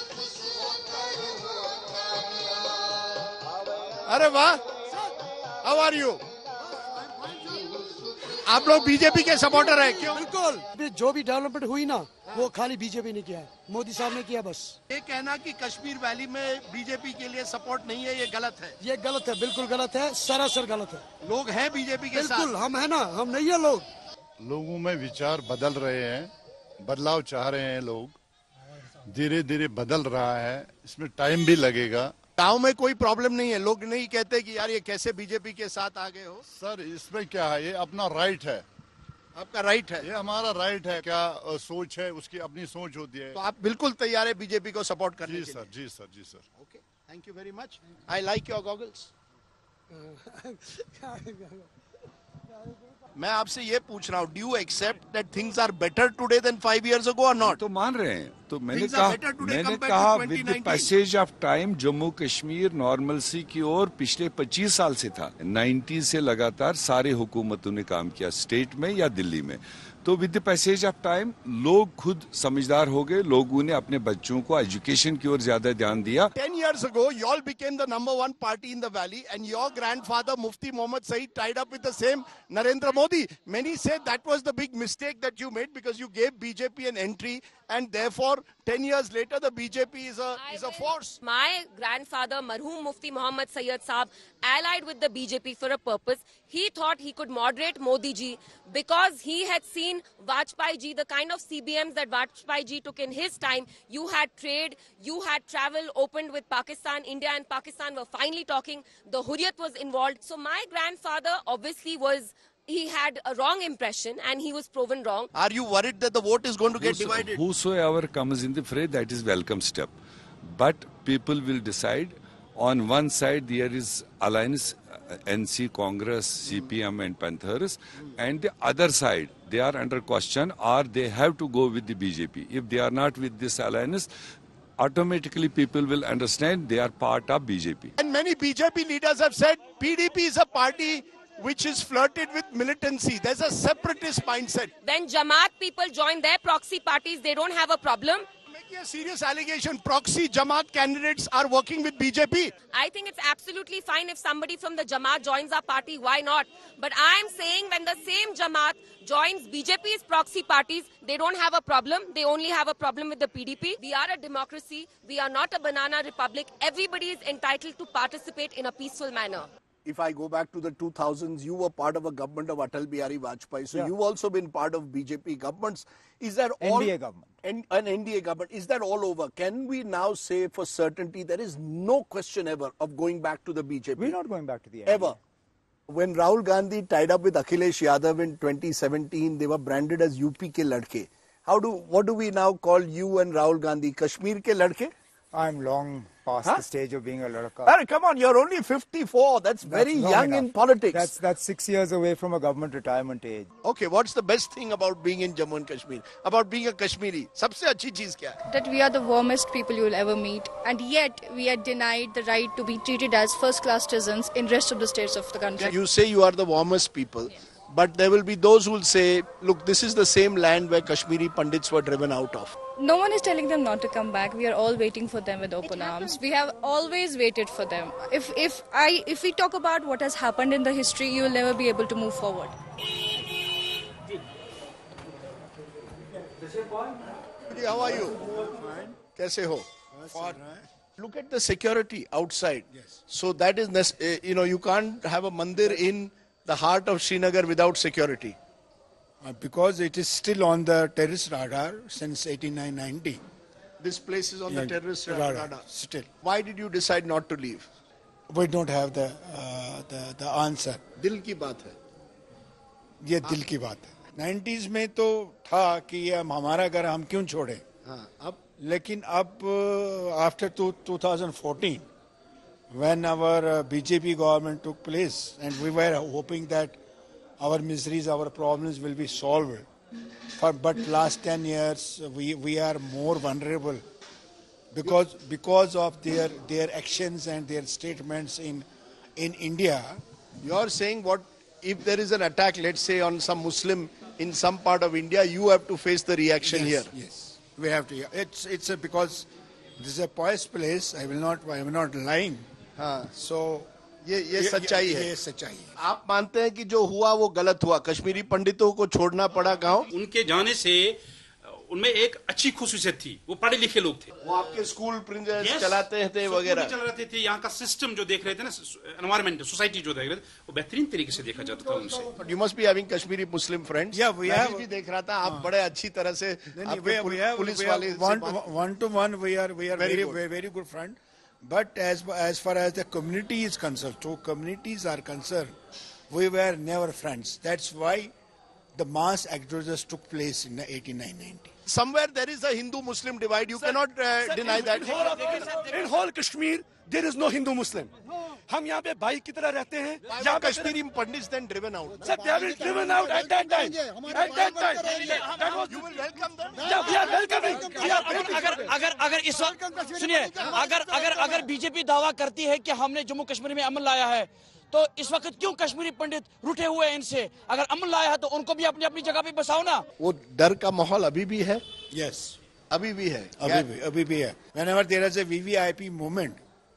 Speaker 25: अरे वाह, हाउ आर यू? आप लोग बीजेपी के सपोर्टर हैं क्यों?
Speaker 17: बिल्कुल, जो भी डेवलपमेंट हुई ना वो खाली बीजेपी ने किया है, मोदी साहब ने किया बस.
Speaker 25: ये कहना कि कश्मीर वैली में बीजेपी के लिए सपोर्ट नहीं है, ये गलत है.
Speaker 17: ये गलत है, बिल्कुल गलत है, सरासर गलत है.
Speaker 25: लोग हैं बीजेपी के साथ.
Speaker 17: बिल्कुल, हम है ना, हम नहीं है लोग.
Speaker 5: लोगों में विचार बदल रहे हैं, बदलाव चाह रहे हैं लोग, धीरे धीरे बदल रहा है, इसमें टाइम भी लगेगा.
Speaker 25: गांव में कोई प्रॉब्लम नहीं है, लोग नहीं कहते कि यार ये कैसे बीजेपी के साथ आ गए हो.
Speaker 5: सर इसमें क्या है, ये अपना राइट है.
Speaker 25: आपका राइट है?
Speaker 5: ये हमारा राइट है. क्या सोच है उसकी अपनी सोच होती है.
Speaker 25: तो आप बिल्कुल तैयार है बीजेपी को सपोर्ट करने के लिए?
Speaker 5: जी सर, जी सर, जी sir.
Speaker 25: Okay, thank you very much. I like your goggles. मैं आपसे ये पूछ रहा हूँ, do you accept that things are better today than five years ago और नॉट?
Speaker 2: तो मान रहे हैं. तो मैंने कहा मैंने कहा with the passage of time Jammu Kashmir normalcy की ओर पिछले पच्चीस साल से था. नाइंटी से लगातार सारे हुकूमतों ने काम किया, स्टेट में या दिल्ली में. तो with the passage of time लोग खुद समझदार हो गए, लोगों ने अपने बच्चों को एजुकेशन की ओर ज्यादा ध्यान दिया.
Speaker 25: Ten years ago, you all became the number one party in the valley, and your grandfather Mufti Mohammad Saeed tied up with the same Narendra Modi. Many say that was the big mistake that you made because you gave B J P an entry and therefore ten years later the B J P is a is a force.
Speaker 16: My grandfather, Marhoom Mufti Muhammad Sayyid Saab, allied with the B J P for a purpose. He thought he could moderate Modi ji because he had seen Vajpayee ji, the kind of C B Ms that Vajpayee ji took in his time. You had trade, you had travel opened with Pakistan. India and Pakistan were finally talking. The Hurriyat was involved. So my grandfather obviously was, he had a wrong impression and he was proven wrong.
Speaker 25: Are you worried that the vote is going to get
Speaker 2: Whoso,
Speaker 25: divided?
Speaker 2: Whosoever comes in the fray, that is welcome step. But people will decide. On one side, there is alliance, uh, N C, Congress, C P M and Panthers. And the other side, they are under question, or they have to go with the B J P. If they are not with this alliance, automatically people will understand they are part of B J P.
Speaker 25: And many B J P leaders have said P D P is a party which is flirted with militancy. There's a separatist mindset.
Speaker 16: When Jamaat people join their proxy parties, they don't have a problem.
Speaker 25: Making a serious allegation, proxy Jamaat candidates are working with B J P.
Speaker 16: I think it's absolutely fine if somebody from the Jamaat joins our party, why not? But I'm saying when the same Jamaat joins B J P's proxy parties, they don't have a problem. They only have a problem with the P D P. We are a democracy. We are not a banana republic. Everybody is entitled to participate in a peaceful manner.
Speaker 25: If I go back to the two thousands, you were part of a government of Atal Bihari Vajpayee. So
Speaker 14: Yeah.
Speaker 25: you've also been part of B J P governments. Is that all?
Speaker 14: N D A government.
Speaker 25: An, an N D A government. Is that all over? Can we now say for certainty there is no question ever of going back to the B J P?
Speaker 14: We're not going back to the N D A.
Speaker 25: Ever. When Rahul Gandhi tied up with Akhilesh Yadav in twenty seventeen, they were branded as U P ke ladke. How do, what do we now call you and Rahul Gandhi? Kashmir ke ladke?
Speaker 14: I'm long past
Speaker 25: Huh?
Speaker 14: the stage of being a ladka.
Speaker 25: Arre, come on, you're only fifty-four. That's, very
Speaker 14: long
Speaker 25: young
Speaker 14: enough.
Speaker 25: in politics.
Speaker 14: That's that's six years away from a government retirement age.
Speaker 25: Okay, what's the best thing about being in Jammu and Kashmir? About being a Kashmiri? Sabse achhi cheez kya hai?
Speaker 7: That we are the warmest people you will ever meet, and yet we are denied the right to be treated as first-class citizens in rest of the states of the country.
Speaker 25: You say you are the warmest people, but there will be those who will say, look, this is the same land where Kashmiri Pandits were driven out of.
Speaker 7: No one is telling them not to come back. We are all waiting for them with open arms. We have always waited for them. If if I if we talk about what has happened in the history, you will never be able to move forward.
Speaker 25: How are you? Fine. Kaise ho? Fine. Look at the security outside. Yes. So that is, nece- uh, you know, you can't have a mandir in the heart of Srinagar without security.
Speaker 9: Uh, because it is still on the terrorist radar since eighty-nine ninety.
Speaker 25: This place is on
Speaker 9: Yeah,
Speaker 25: the terrorist
Speaker 9: radar,
Speaker 25: radar.
Speaker 9: still.
Speaker 25: Why did you decide not to leave?
Speaker 9: We don't have the uh, the the answer.
Speaker 25: दिल की बात है.
Speaker 9: ये दिल की बात है. Nineties में तो था कि ये हम हमारा घर हम क्यों छोड़े.
Speaker 25: हाँ, अब
Speaker 9: लेकिन अब after two thousand fourteen, when our uh, B J P government took place, and we were hoping that our miseries, our problems will be solved. For, but last ten years, we, we are more vulnerable because because of their their actions and their statements in in India.
Speaker 25: You're saying what if there is an attack, let's say on some Muslim in some part of India, you have to face the reaction
Speaker 9: Yes,
Speaker 25: here.
Speaker 9: Yes, we have to. It's it's a, because this is a pious place. I will not. I am not lying.
Speaker 25: हाँ.
Speaker 9: So
Speaker 25: ये ये सच्चाई है.
Speaker 9: ये सच्चाई है.
Speaker 25: आप मानते हैं कि जो हुआ वो गलत हुआ, कश्मीरी पंडितों को छोड़ना पड़ा गांव?
Speaker 24: उनके जाने से उनमें एक अच्छी खुशूसियत थी, वो पढ़े लिखे लोग थे.
Speaker 25: वो आपके स्कूल प्रिंसेस
Speaker 24: Yes,
Speaker 25: चलाते थे वगैरह.
Speaker 24: चल रहे थे. यहाँ का सिस्टम जो देख रहे थे ना, एनवायरमेंट, सोसाइटी जो देख रहे थे, वो बेहतरीन तरीके से देखा जाता था उनसे.
Speaker 25: But you must be having Kashmiri Muslim friends.
Speaker 9: Yeah, we
Speaker 25: मैं
Speaker 9: have.
Speaker 25: भी देख रहा था आप बड़े अच्छी तरह से आपके पुल- पुलिस वाले से
Speaker 9: one,
Speaker 25: बात-
Speaker 9: one to one. We are we are
Speaker 25: Very
Speaker 9: very
Speaker 25: good.
Speaker 9: very, very good friend. But as as far as the community is concerned, two communities are concerned, we were never friends. That's why the mass exodus took place in eighty-nine ninety.
Speaker 25: Somewhere there is a Hindu-Muslim divide. You cannot uh, deny that.
Speaker 11: In whole Kashmir, there is no Hindu-Muslim. हम यहाँ पे भाई की तरह रहते हैं.
Speaker 25: यहाँ Kashmiri Pandits then driven out.
Speaker 11: Sir, they have been driven out at that time. At that time. That was,
Speaker 25: you will welcome them.
Speaker 11: Yeah, we are welcoming. We are
Speaker 18: अगर अगर अगर अगर इस वक्त सुनिए, अगर अगर अगर बीजेपी दावा करती है कि हमने जम्मू कश्मीर में अमन लाया है, तो इस वक्त क्यों कश्मीरी पंडित रूठे हुए हैं इनसे? अगर अमन लाया है तो उनको भी अपनी अपनी जगह पे बसाओ ना.
Speaker 25: वो डर का माहौल अभी भी है.
Speaker 9: Yes,
Speaker 25: अभी भी है.
Speaker 9: अभी भी अभी भी है. Whenever there is a V V I P movement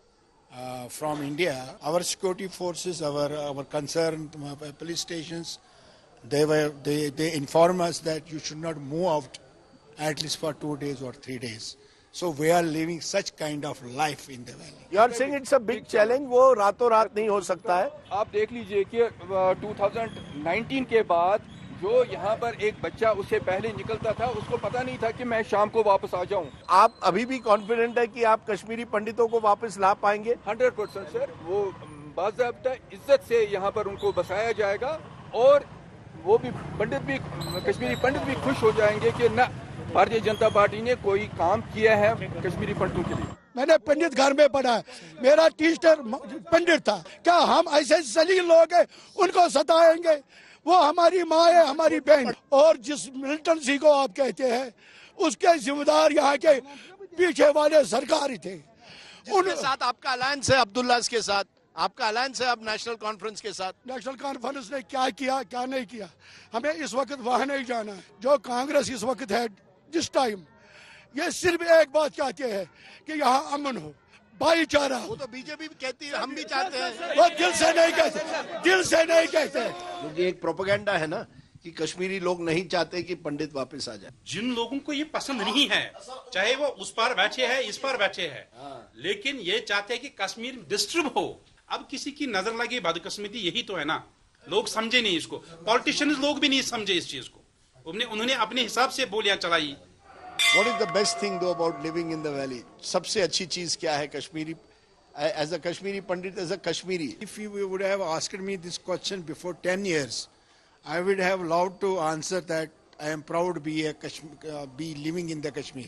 Speaker 9: uh, from India, our security forces, our our concerned police stations, they were they they inform us that you should not move out at least for two days or three days. So we are living such kind of life in the valley.
Speaker 25: You are saying it's a big challenge. वो रातों रात नहीं हो सकता है.
Speaker 4: आप देख लीजिए कि दो हज़ार उन्नीस के बाद जो यहाँ पर एक बच्चा उससे पहले निकलता था, उसको पता नहीं था कि मैं शाम को वापस आ जाऊँ.
Speaker 25: आप अभी भी कॉन्फिडेंट है कि आप कश्मीरी पंडितों को वापस ला पाएंगे?
Speaker 4: Hundred percent sir. वो बाज़ाब्ता इज्जत से यहाँ पर उनको बसाया जाएगा और वो भी पंडित भी कश्मीरी पंडित भी खुश हो जाएंगे कि न भारतीय जनता पार्टी ने कोई काम किया है कश्मीरी पंडितों के लिए.
Speaker 9: मैंने पंडित घर में पढ़ा है, मेरा टीचर पंडित था. क्या हम ऐसे जलील लोग हैं उनको सताएंगे? वो हमारी माँ है, हमारी बहन. और जिस मिलिटेंसी को आप कहते हैं उसके जिम्मेदार यहाँ के पीछे वाले सरकारी थे.
Speaker 25: उनके साथ आपका अलायंस है, अब्दुल्ला के साथ आपका अलायंस है अब नेशनल कॉन्फ्रेंस के साथ.
Speaker 9: नेशनल कॉन्फ्रेंस ने क्या किया क्या नहीं किया हमें इस वक्त वहां नहीं जाना है. जो कांग्रेस इस वक्त है जिस टाइम, ये सिर्फ एक बात चाहते हैं कि यहाँ अमन हो, भाईचारा.
Speaker 25: वो तो बीजेपी भी कहती है, हम भी चाहते हैं.
Speaker 9: वो दिल से नहीं कहते, दिल से नहीं कहते.
Speaker 25: क्योंकि एक प्रोपेगेंडा है ना कि कश्मीरी लोग नहीं चाहते कि पंडित वापस आ जाए.
Speaker 24: जिन लोगों को ये पसंद नहीं है, चाहे वो उस पार बैठे हैं इस पार बैठे हैं, लेकिन ये चाहते हैं कि कश्मीर डिस्टर्ब हो. अब किसी की नजर लगे बदकिस्मती, यही तो है ना. लोग समझे नहीं इसको, पॉलिटिशियंस लोग भी नहीं समझे इस चीज को. उन्होंने उन्होंने अपने हिसाब से बोलियां चलाई.
Speaker 25: What is the best thing though about living in the valley? सबसे अच्छी चीज क्या है Kashmiri, as a Kashmiri Pandit, as a Kashmiri?
Speaker 9: If you would have asked me this question before ten years, I would have loved to answer that I am proud to be a Kashmir, uh, be living in the Kashmir.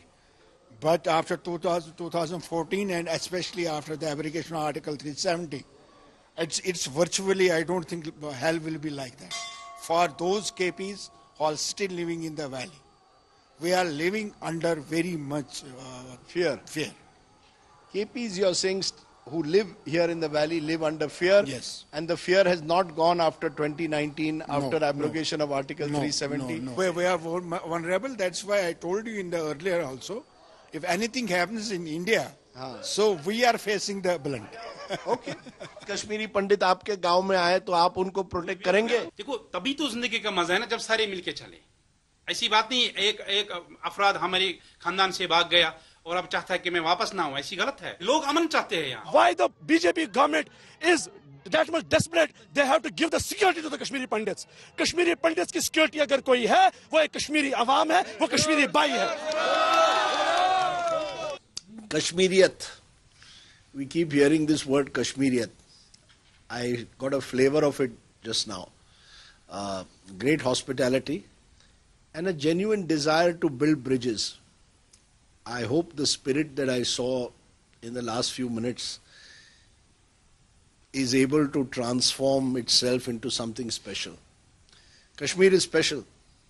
Speaker 9: But after two thousand, twenty fourteen and especially after the abrogation of Article three seventy, it's it's virtually, I don't think hell will be like that. For those K Ps who are still living in the valley, we are living under very much uh,
Speaker 25: fear.
Speaker 9: Fear.
Speaker 25: K Ps, you are saying, who live here in the valley live under fear.
Speaker 9: Yes.
Speaker 25: And the fear has not gone after twenty nineteen, after
Speaker 9: no,
Speaker 25: abrogation
Speaker 9: no.
Speaker 25: of Article
Speaker 9: no,
Speaker 25: three seventy.
Speaker 9: No, no. We, we are vulnerable. That's why I told you in the earlier also, if anything happens in India, हाँ. so we are facing the blunt.
Speaker 25: Okay. Kashmiri पंडित आपके गांव में आए तो आप उनको protect करेंगे?
Speaker 24: देखो, तभी तो जिंदगी का मजा है ना, जब सारे मिलके चले. ऐसी बात नहीं एक एक अफराद हमारे खानदान से भाग गया और अब चाहता है कि मैं वापस ना हूं, ऐसी गलत है. लोग अमन चाहते हैं यहाँ.
Speaker 11: Why the B J P government is that much desperate? They have to give the security to the Kashmiri Pandits. Kashmiri Pandits की security अगर कोई है, वो एक कश्मीरी अवाम है, वो कश्मीरी भाई है.
Speaker 25: Kashmiriyat. We keep hearing this word Kashmiriyat. I got a flavor of it just now. Uh, great hospitality and a genuine desire to build bridges. I hope the spirit that I saw in the last few minutes is able to transform itself into something special. Kashmir is special.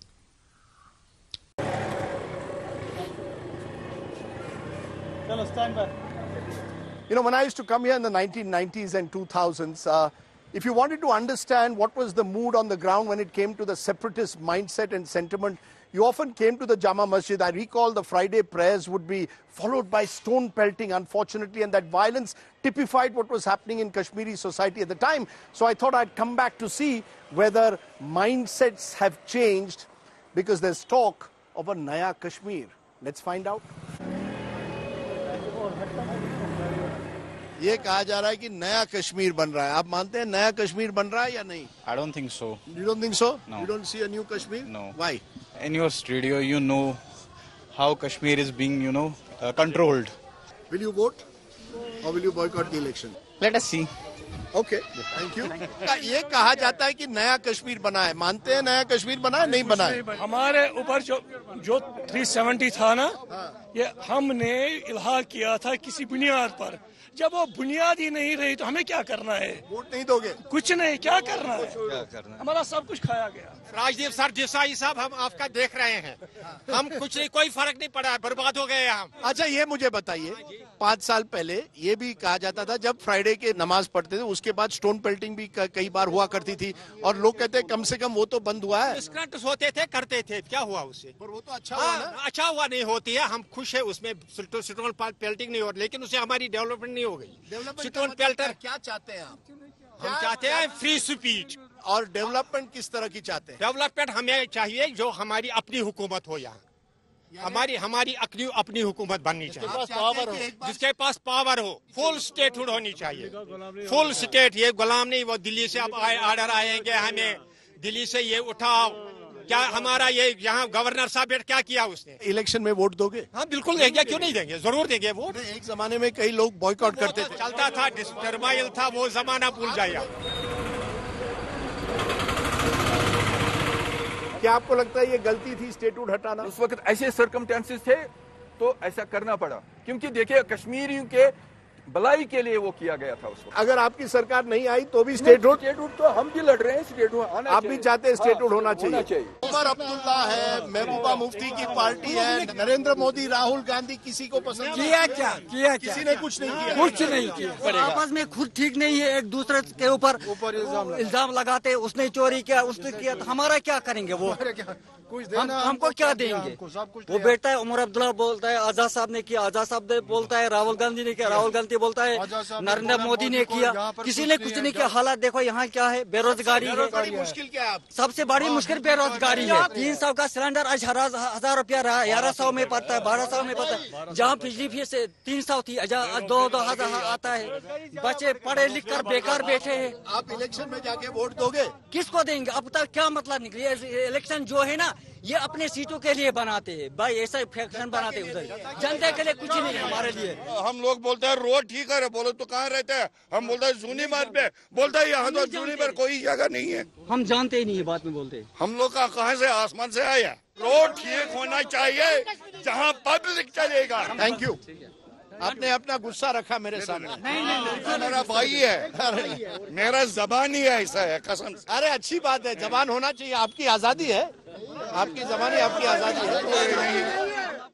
Speaker 25: Stand by.
Speaker 6: You know, when I used to come here in the nineteen nineties and two thousands, uh, if you wanted to understand what was the mood on the ground when it came to the separatist mindset and sentiment, you often came to the Jama Masjid. I recall the Friday prayers would be followed by stone pelting, unfortunately, and that violence typified what was happening in Kashmiri society at the time. So I thought I'd come back to see whether mindsets have changed, because there's talk of a Naya Kashmir. Let's find out.
Speaker 25: ये कहा जा रहा है कि नया कश्मीर बन रहा है. आप मानते हैं नया कश्मीर बन रहा है या नहीं?
Speaker 10: I don't think so.
Speaker 25: You don't think so?
Speaker 10: No.
Speaker 25: You don't see a new Kashmir?
Speaker 10: No.
Speaker 25: Why?
Speaker 10: In your studio, you know how Kashmir is being, you know, uh, controlled.
Speaker 25: Will you vote or will you boycott the election?
Speaker 10: Let us see.
Speaker 25: Okay, thank you. ये कहा जाता है कि नया कश्मीर बना है. मानते हैं नया कश्मीर बना है? नहीं बना है.
Speaker 11: हमारे ऊपर जो जो तीन सौ सत्तर था ना, ये हमने इल्हा किया था किसी बुनियाद पर. जब वो बुनियाद ही नहीं रही तो हमें क्या करना है?
Speaker 25: वोट नहीं दोगे?
Speaker 11: कुछ नहीं, क्या करना है?
Speaker 10: क्या करना है?
Speaker 11: हमारा सब कुछ खाया गया.
Speaker 12: राजदीप सर देसाई साहब, हम आपका देख रहे हैं. हम कुछ नहीं, कोई फर्क नहीं पड़ा, बर्बाद हो गए हम.
Speaker 25: अच्छा, ये मुझे बताइए, पाँच साल पहले ये भी कहा जाता था जब फ्राइडे के नमाज पढ़ते थे उसके बाद स्टोन पेल्टिंग भी कई बार हुआ करती थी और लोग कहते हैं कम से कम वो तो बंद हुआ है.
Speaker 12: स्टंट होते थे, करते थे, क्या हुआ उससे?
Speaker 25: पर वो तो अच्छा हुआ ना.
Speaker 12: अच्छा हुआ नहीं होती है, हम खुश है उसमें. स्टोन पेल्टिंग नहीं हो रही, लेकिन उससे हमारी डेवलपमेंट नहीं हो गई. स्टोन पेल्टर
Speaker 25: क्या चाहते हैं आप?
Speaker 12: हम चाहते हैं फ्री स्पीच.
Speaker 25: और डेवलपमेंट किस तरह की चाहते हैं?
Speaker 12: डेवलपमेंट हमें चाहिए जो हमारी अपनी हुकूमत हो यहाँ. हमारी हमारी अपनी अपनी हुकूमत बननी चाहिए, जिसके पास पावर हो, फुल स्टेटहुड होनी चाहिए, फुल स्टेट। ये गुलाम नहीं, वो दिल्ली से अब ऑर्डर आएंगे हमें, दिल्ली से ये उठाओ। क्या हमारा ये यहाँ गवर्नर साहब बैठ क्या किया उसने?
Speaker 25: इलेक्शन में वोट दोगे?
Speaker 12: हाँ बिल्कुल देंगे, क्यों नहीं देंगे, जरूर देंगे वोट।
Speaker 25: एक जमाने में कई लोग बॉयकॉट करते थे,
Speaker 12: चलता था, टर्माइल था, वो जमाना भूल जाइए।
Speaker 25: क्या आपको लगता है ये गलती थी स्टेटहुड हटाना?
Speaker 4: उस वक्त ऐसे सर्कमस्टेंसेस थे तो ऐसा करना पड़ा, क्योंकि देखिए कश्मीरियों के भलाई के लिए वो किया गया था उसको।
Speaker 25: अगर आपकी सरकार नहीं आई तो भी स्टेटहुड
Speaker 4: स्टेटहुड तो हम भी लड़ रहे हैं, स्टेटहुड आना
Speaker 25: आप भी चाहते हैं स्टेटहुड होना चाहिए।
Speaker 6: उमर अब्दुल्ला है, महबूबा मुफ्ती की पार्टी है, नरेंद्र मोदी, राहुल गांधी किसी को पसंद
Speaker 17: किया क्या किया
Speaker 6: किसी ने कुछ नहीं किया,
Speaker 17: कुछ नहीं किया। आपस में खुद ठीक नहीं है, एक दूसरे के ऊपर इल्जाम लगाते, उसने चोरी किया, उसने किया, तो हमारा क्या करेंगे वो? हम हमको क्या देंगे? वो बैठता है, उमर अब्दुल्ला बोलता है आजाद साहब ने किया, आजाद साहब ने बोलता है राहुल गांधी ने किया, राहुल गांधी बोलता है नरेंद्र मोदी ने किया, किसी ने कुछ नहीं किया। हालात देखो यहाँ क्या है, बेरोजगारी है।
Speaker 6: मुश्किल क्या है?
Speaker 17: सबसे बड़ी मुश्किल बेरोजगारी है। तीन सौ का सिलेंडर आज हजार रुपया रहा, ग्यारह सौ में पड़ता है, बारह सौ में पड़ता है। जहाँ पिछली फीस तीन सौ थी, दो दो हजार आता है। बच्चे पढ़े लिख कर बेकार बैठे हैं।
Speaker 6: आप इलेक्शन में जाके वोट दोगे?
Speaker 17: किसको देंगे? अब तक क्या मतलब निकली? इलेक्शन जो है ना, ये अपने सीटों के लिए बनाते हैं भाई, ऐसा फैक्शन बनाते हैं उधर, जनता के लिए कुछ नहीं हमारे लिए।
Speaker 13: हम लोग बोलते हैं रोड ठीक है, बोलो तो कहाँ रहते हैं? हम बोलते हैं जूनी मार्ग पे, बोलता है यहाँ तो जूनी पर कोई जगह नहीं है।
Speaker 17: हम जानते ही नहीं है, बात में बोलते हैं।
Speaker 13: हम लोग का कहाँ से आसमान से आया? रोड ठीक होना चाहिए जहाँ पब्लिक चलेगा।
Speaker 6: Thank you. आपने अपना गुस्सा रखा मेरे सामने।
Speaker 13: नहीं नहीं, मेरा भाई है, मेरा जबान ही ऐसा है, कसम से।
Speaker 6: अरे अच्छी बात है, जबान होना चाहिए, आपकी आजादी है, आपकी जबानी आपकी आजादी है।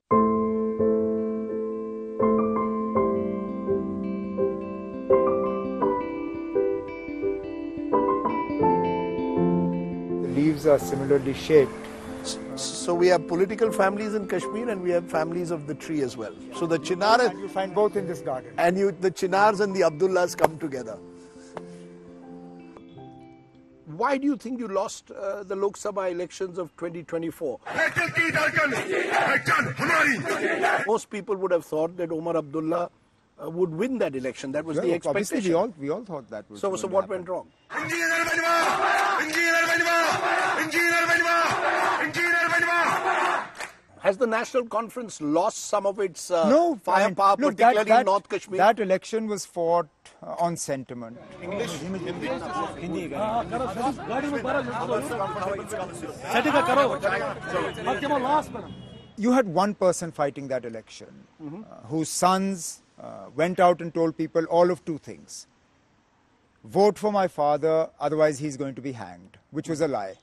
Speaker 14: The leaves are similarly shaped.
Speaker 25: So we have political families in Kashmir and we have families of the tree as well. So the Chinar,
Speaker 14: and you find both in this garden.
Speaker 25: And you, the Chinars and the Abdullahs come together. Why do you think you lost uh, the Lok Sabha elections of twenty twenty-four? Most people would have thought that Omar Abdullah uh, would win that election. That was
Speaker 14: well,
Speaker 25: the expectation.
Speaker 14: Obviously, we all we all thought that.
Speaker 25: So, so what went wrong? Has the National Conference lost some of its uh,
Speaker 14: no,
Speaker 25: firepower,
Speaker 14: Look,
Speaker 25: particularly
Speaker 14: that, that,
Speaker 25: in North Kashmir?
Speaker 14: That election was fought uh, on sentiment.
Speaker 25: English?
Speaker 14: You had one person fighting that election,
Speaker 25: Mm-hmm.
Speaker 14: uh, whose sons uh, went out and told people all of two things. Vote for my father, otherwise he's going to be hanged, which was a lie.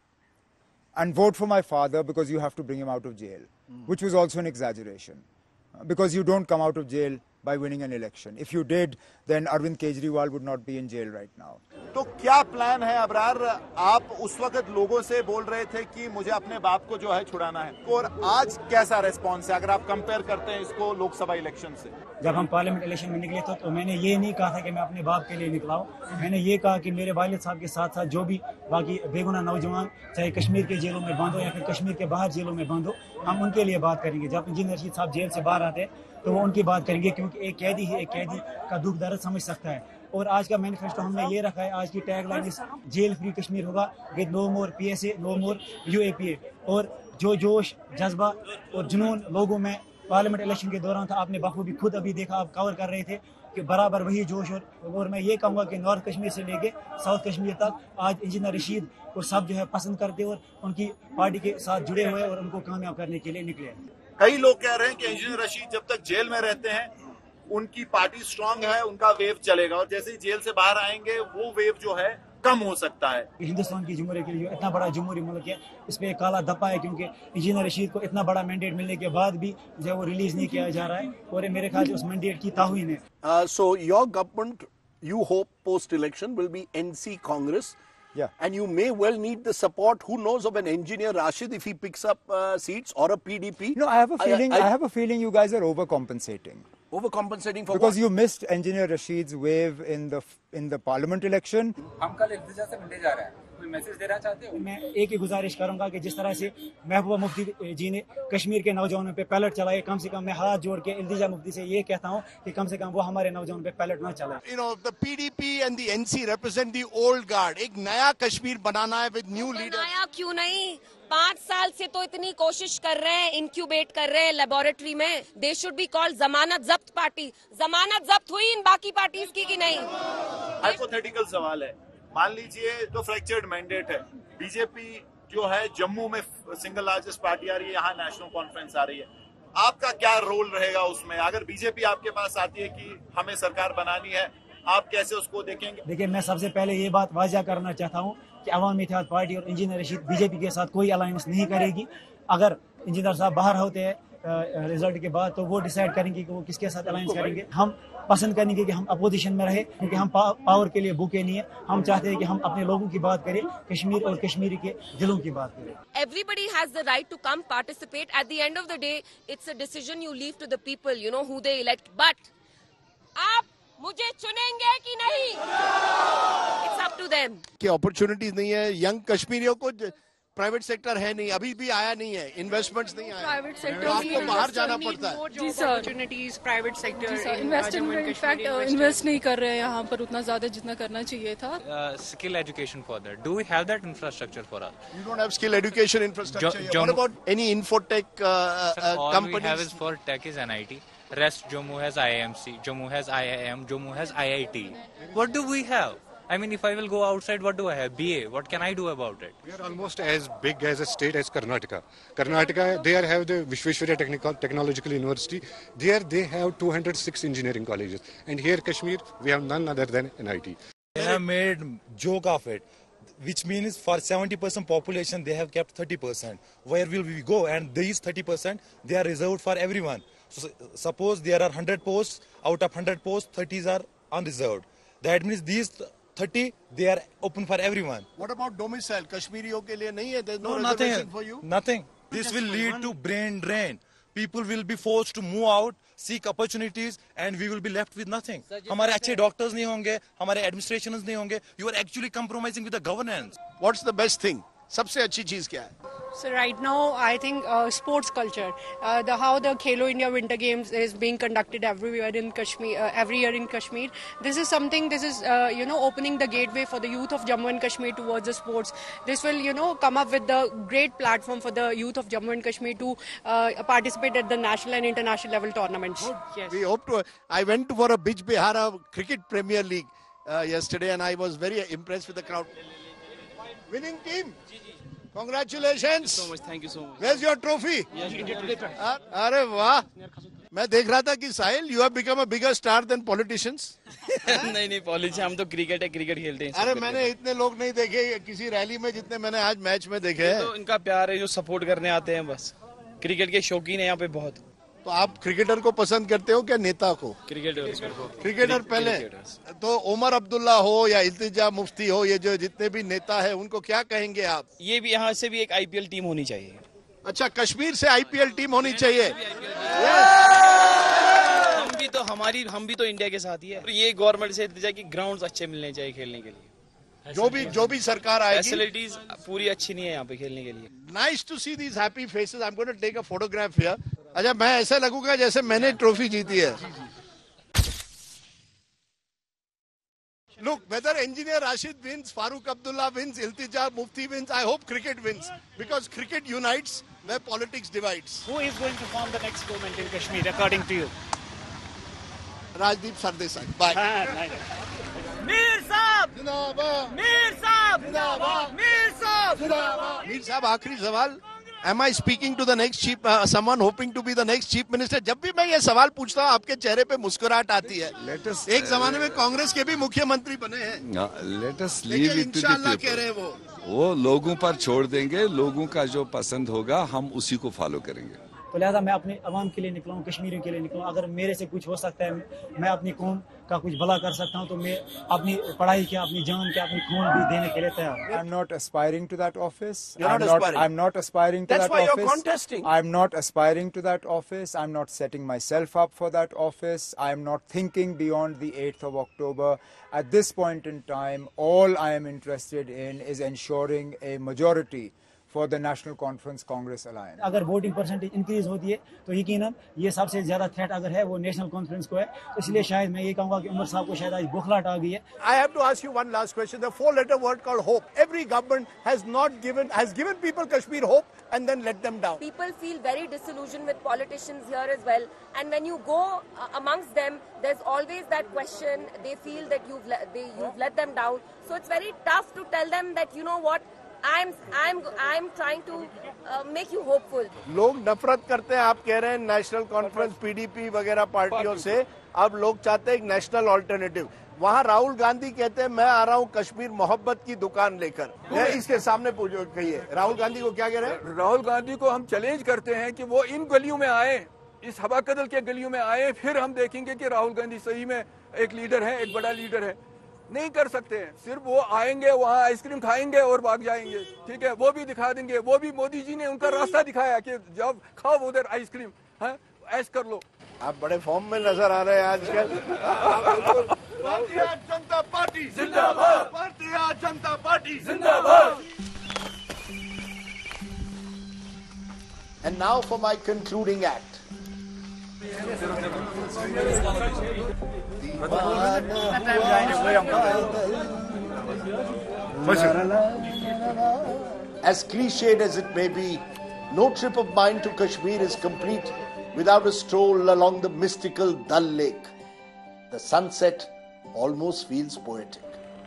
Speaker 14: And vote for my father because you have to bring him out of jail,
Speaker 25: Mm.
Speaker 14: which was also an exaggeration. Uh, because you don't come out of jail by winning an election. If you did, then Arvind Kejriwal would not be in jail right now.
Speaker 6: तो क्या plan है अबरार? आप उस वक्त लोगों से बोल रहे थे कि मुझे अपने बाप को जो है छुड़ाना है, और आज कैसा रेस्पॉन्स है अगर आप कंपेयर करते हैं इसको लोकसभा इलेक्शन से?
Speaker 15: जब हम पार्लियामेंट इलेक्शन में निकले थे तो मैंने ये नहीं कहा था कि मैं अपने बाप के लिए निकला हूँ। मैंने ये कहा कि मेरे वालिद साहब के साथ साथ जो भी बाकी बेगुनाह नौजवान चाहे कश्मीर के जेलों में बंद हो या फिर कश्मीर के बाहर जेलों में बंद हो, हम उनके लिए बात करेंगे। जब इंजीनियर रशीद साहब जेल से बाहर आते हैं तो वो उनकी बात करेंगे, क्योंकि एक कैदी ही एक कैदी का दुख दर्द समझ सकता है। और आज का मैनिफेस्टो हमने ये रखा है, आज की टैगलाइन इस जेल फ्री कश्मीर होगा with no more PSA, no more UAPA. और जो जोश, जज्बा और जुनून लोगों में पार्लियामेंट इलेक्शन के दौरान था, आपने बखूबी खुद अभी देखा, आप कवर कर रहे थे कि बराबर वही जोश। और, और मैं ये कहूँगा कि नॉर्थ कश्मीर से लेके साउथ कश्मीर तक आज इंजीनियर रशीद और सब जो है पसंद करते और उनकी पार्टी के साथ जुड़े हुए और उनको कामयाब करने के लिए निकले।
Speaker 6: कई लोग कह रहे हैं कि इंजीनियर रशीद जब तक जेल में रहते हैं उनकी पार्टी स्ट्रांग है, उनका वेव चलेगा, और जैसे ही जेल से बाहर आएंगे वो वेव जो है कम हो सकता है।
Speaker 15: हिंदुस्तान की जमहूरियत के लिए इतना बड़ा जमहूरी मुल्क है, इस पे एक काला धब्बा है, क्योंकि इंजीनियर रशीद को इतना बड़ा मैंडेट मिलने के बाद भी जो वो रिलीज नहीं किया जा रहा है, और मेरे ख्याल से उस मैंडेट की ताहीन है।
Speaker 25: So your government, you hope post election will be N C Congress.
Speaker 14: Yeah.
Speaker 25: And you may well need the support, who knows, of an engineer Rashid if he picks up uh, seats, or a P D P.
Speaker 14: No, I have a feeling. I,
Speaker 25: I,
Speaker 14: I have a feeling you guys are overcompensating.
Speaker 25: Overcompensating for
Speaker 14: because
Speaker 25: what?
Speaker 14: you missed engineer Rashid's wave in the in the parliament election.
Speaker 8: हम कल एक दूसरे से मिलने जा रहे हैं, कोई मैसेज देना चाहते हो?
Speaker 15: मैं एक ही गुजारिश करूंगा कि जिस तरह से महबूबा मुफ्ती जी ने कश्मीर के नौजवानों पे पैलेट चलाए, कम से कम मैं हाथ जोड़ के इल्तिजा मुफ्ती से ये कहता हूँ कि कम से कम वो हमारे नौजवानों पे पैलेट ना चलाए।
Speaker 6: You know, the P D P and the N C represent the old guard. एक नया कश्मीर बनाना है with new leaders.
Speaker 16: बनाया क्यों नहीं? पाँच साल से तो इतनी कोशिश कर रहे हैं, इंक्यूबेट कर रहे हैं लेबोरेटरी में। दे शुड बी कॉल्ड जमानत जब्त पार्टी। जमानत जब्त हुई इन बाकी पार्टीज की कि नहीं?
Speaker 19: हाइपोथेटिकल सवाल है, मान लीजिए तो फ्रैक्चर्ड मैंडेट है, बीजेपी जो है जम्मू में सिंगल लार्जेस्ट पार्टी आ रही है, यहाँ नेशनल कॉन्फ्रेंस आ रही है, आपका क्या रोल रहेगा उसमें? अगर बीजेपी आपके पास आती है कि हमें सरकार बनानी है, आप कैसे उसको देखेंगे?
Speaker 15: देखिए, मैं सबसे पहले ये बात वाज़ह करना चाहता हूँ कि अवामी इत्तेहाद पार्टी और इंजीनियर रशीद बीजेपी के साथ कोई अलायंस नहीं करेगी। अगर इंजीनियर साहब बाहर होते हैं रिजल्ट के बाद तो वो डिसाइड करेंगे कि वो किसके साथ अलायंस करेंगे। हम पसंद करेंगे कि हम अपोजिशन में रहे, क्योंकि हम पा, पावर के लिए भूखे नहीं है। हम चाहते हैं कि हम अपने लोगों की बात करें, कश्मीर और कश्मीरी के दिलों की बात करें।
Speaker 16: Everybody has the right to come participate. At the end of the day, it's a decision you leave to the people, you know, who they elect. But आप मुझे चुनेंगे कि नहीं? It's up to them.
Speaker 6: कि opportunities नहीं है young कश्मीरियों को, प्राइवेट सेक्टर है नहीं, अभी भी आया नहीं है, इन्वेस्टमेंट्स नहीं आए,
Speaker 20: प्राइवेट सेक्टर
Speaker 6: तो आपको बाहर जाना पड़ता है।
Speaker 20: जी सर, opportunities private sector
Speaker 21: investment in fact invest नहीं कर रहे हैं यहाँ पर उतना ज्यादा जितना करना चाहिए था।
Speaker 22: Skill education for that, do we have that infrastructure for us?
Speaker 6: You don't have skill education infrastructure. What about any infotech companies?
Speaker 22: All we have is for tech is N I T. Rest Jammu has I I M C, Jammu has I I M, Jammu has I I T. What do we have? I mean, if I will go outside, what do I have? B A. What can I do about it?
Speaker 23: We are almost as big as a state as Karnataka. Karnataka, there have the Vishweshwarya Technical Technological University. There they have two hundred six engineering colleges. And here Kashmir, we have none other than N I T.
Speaker 26: They have made joke of it, which means for seventy percent population, they have kept thirty percent. Where will we go? And these thirty percent, they are reserved for everyone. So suppose there are one hundred posts, out of one hundred posts, thirty are unreserved. That means these thirty, they are open for everyone.
Speaker 6: What about domicile? Kashmiriyon ke liye nahi hai? There's no,
Speaker 26: No,
Speaker 6: reservation
Speaker 26: nothing.
Speaker 6: for you?
Speaker 26: Nothing. This will lead to brain drain. People will be forced to move out, seek opportunities, and we will be left with nothing. हमारे अच्छे doctors नहीं होंगे, हमारे administrations नहीं होंगे. You are actually compromising with the governance.
Speaker 6: What's the best thing? सबसे अच्छी चीज क्या है?
Speaker 20: So right now, I think uh, sports culture, uh, the how the Khelo India Winter Games is being conducted everywhere in Kashmir, uh, every year in Kashmir. This is something. This is uh, you know opening the gateway for the youth of Jammu and Kashmir towards the sports. This will you know come up with the great platform for the youth of Jammu and Kashmir to uh, participate at the national and international level tournaments. Yes.
Speaker 6: We hope to. I went for a Bij Bihara Cricket Premier League uh, yesterday, and I was very impressed with the crowd. Winning team. Congratulations.
Speaker 10: Thank you so much. Thank you so much.
Speaker 6: Where's your trophy?
Speaker 10: Yes,
Speaker 6: अरे वाह, मैं देख रहा था कि साहिल, you have become a bigger star than politicians.
Speaker 10: नहीं नहीं policy, हम तो क्रिकेट है, क्रिकेट खेलते हैं।
Speaker 6: अरे मैंने इतने लोग नहीं देखे किसी रैली में जितने मैंने आज मैच में देखे हैं।
Speaker 10: तो इनका प्यार है, जो सपोर्ट करने आते हैं, बस क्रिकेट के शौकीन है यहाँ पे बहुत।
Speaker 6: तो आप क्रिकेटर को पसंद करते हो क्या नेता को?
Speaker 10: क्रिकेटर
Speaker 6: क्रिकेटर पहले। तो उमर अब्दुल्ला हो या इल्तिजा मुफ्ती हो, ये जो जितने भी नेता है उनको क्या कहेंगे आप?
Speaker 10: ये भी यहाँ से भी एक आईपीएल टीम होनी चाहिए।
Speaker 6: अच्छा, कश्मीर से आईपीएल टीम होनी चाहिए।
Speaker 10: हम भी तो हमारी हम भी तो इंडिया के साथ ही है। ये गवर्नमेंट से इल्तिजा की ग्राउंड्स अच्छे मिलने चाहिए खेलने के लिए।
Speaker 6: जो भी जो भी सरकार आएगी,
Speaker 10: फैसिलिटीज पूरी अच्छी नहीं है यहाँ पे खेलने के लिए।
Speaker 6: Nice to see these happy faces. I am going to take a photograph here. अच्छा, मैं ऐसा लगूंगा जैसे मैंने ट्रॉफी जीती है। Look, whether engineer Rashid wins, Farooq Abdullah wins, Iltija Mufti wins, I hope cricket wins, because cricket unites where politics divides.
Speaker 27: Who is going to form the next government in Kashmir, according to you?
Speaker 6: Rajdeep Sardesai. Bye.
Speaker 27: Mir Saab!
Speaker 6: Zindabad!
Speaker 27: Mir Saab!
Speaker 6: Zindabad!
Speaker 27: Mir Saab!
Speaker 6: Zindabad! Mir Saab, आखिरी सवाल. Am I speaking to the next chief, uh, someone hoping to be the next chief minister? जब भी मैं ये सवाल पूछता हूँ, आपके चेहरे पे मुस्कुराहट आती है.
Speaker 2: Us,
Speaker 6: एक जमाने में कांग्रेस के भी मुख्यमंत्री बने हैं.
Speaker 2: Let us leave it to the
Speaker 6: इंशाल्लाह
Speaker 2: people.
Speaker 6: कह रहे हैं वो.
Speaker 2: वो लोगों पर छोड़ देंगे, लोगों का जो पसंद होगा हम उसी को फॉलो करेंगे.
Speaker 15: तो लिहाजा मैं अपने अवाम के लिए निकला हूँ, कश्मीरियों के लिए निकला हूँ. अगर मेरे से कुछ हो सकता है, मैं अपनी कौम का कुछ भला कर सकता हूं तो मैं अपनी पढ़ाई के, अपनी जान के, अपनी खून भी देने के लिए तैयार।
Speaker 14: I'm not aspiring to that office.
Speaker 25: You're
Speaker 14: I'm
Speaker 25: not
Speaker 14: not,
Speaker 25: aspiring.
Speaker 14: I'm not aspiring to
Speaker 25: That's
Speaker 14: that
Speaker 25: why
Speaker 14: office.
Speaker 25: you're contesting.
Speaker 14: I'm not aspiring to that office. I'm not setting myself up for that office. I'm not thinking beyond the eighth of October. At this point in time, all I am interested in is ensuring a majority for the National Conference Congress Alliance.
Speaker 15: अगर voting percentage increase होती है तो यकीनन ये सबसे ज्यादा threat अगर है वो नेशनल कॉन्फ्रेंस को है, तो इसलिए शायद मैं ये कहूंगा कि उमर साहब को शायद आज बुखलाहट आ गई है।
Speaker 6: I have to ask you one last question. The four-letter word called hope. Every government has not given has given people Kashmir hope and then let them down.
Speaker 16: People feel very disillusioned with politicians here as well, and when you go uh, amongst them, there's always that question. They feel that you've le- they, you've let them down. So it's very tough to tell them that, you know what, I'm I'm I'm trying to uh, make you hopeful.
Speaker 6: लोग नफरत करते हैं, आप कह रहे हैं national conference, PDP वगैरह पार्टियों से। अब लोग चाहते हैं एक नेशनल ऑल्टरनेटिव। वहाँ राहुल गांधी कहते हैं मैं आ रहा हूँ कश्मीर मोहब्बत की दुकान लेकर। इसके सामने पूछो, कहिए राहुल गांधी को क्या कह रहे हैं?
Speaker 4: राहुल गांधी को हम चैलेंज करते हैं कि वो इन गलियों में आए, इस हवा कदल के गलियों में आए, फिर हम देखेंगे कि राहुल गांधी सही में एक लीडर है, एक बड़ा लीडर है। नहीं कर सकते हैं, सिर्फ वो आएंगे वहाँ आइसक्रीम खाएंगे और भाग जाएंगे, ठीक है, वो भी दिखा देंगे। वो भी मोदी जी ने उनका रास्ता दिखाया कि जब खाओ उधर आइसक्रीम, हाँ ऐश कर लो।
Speaker 6: आप बड़े फॉर्म में नजर आ रहे हैं आजकल।
Speaker 13: भारतीय जनता पार्टी जिंदाबाद, भारतीय जनता पार्टी जिंदाबाद।
Speaker 6: And now for my concluding act. As cliched as it may be, no trip of mine to Kashmir is complete without a stroll along the mystical Dal Lake. The sunset almost feels poetic.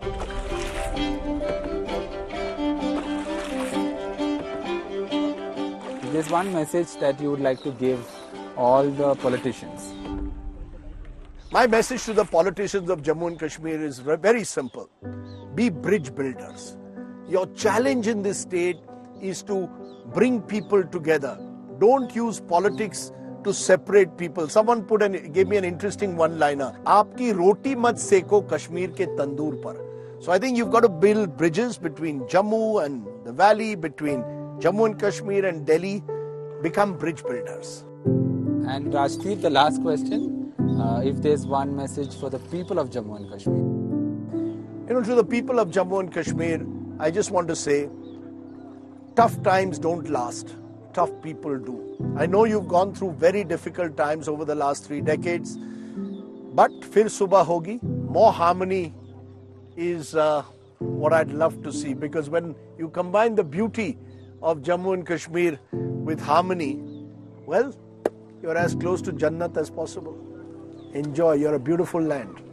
Speaker 8: There's one message that you would like to give all the politicians.
Speaker 6: My message to the politicians of Jammu and Kashmir is very simple. Be bridge builders. Your challenge in this state is to bring people together. Don't use politics to separate people. Someone put an, gave me an interesting one-liner. Aapki roti mat seko Kashmir ke tandoor par. So I think you've got to build bridges between Jammu and the valley, between Jammu and Kashmir and Delhi. Become bridge builders.
Speaker 8: And Rajdeep, the last question. Uh, if there's one message for the people of Jammu and Kashmir.
Speaker 6: You know, to the people of Jammu and Kashmir, I just want to say, tough times don't last. Tough people do. I know you've gone through very difficult times over the last three decades, but fir subah hogi. More harmony is uh, what I'd love to see, because when you combine the beauty of Jammu and Kashmir with harmony, well, you're as close to Jannat as possible. Enjoy, you're a beautiful land.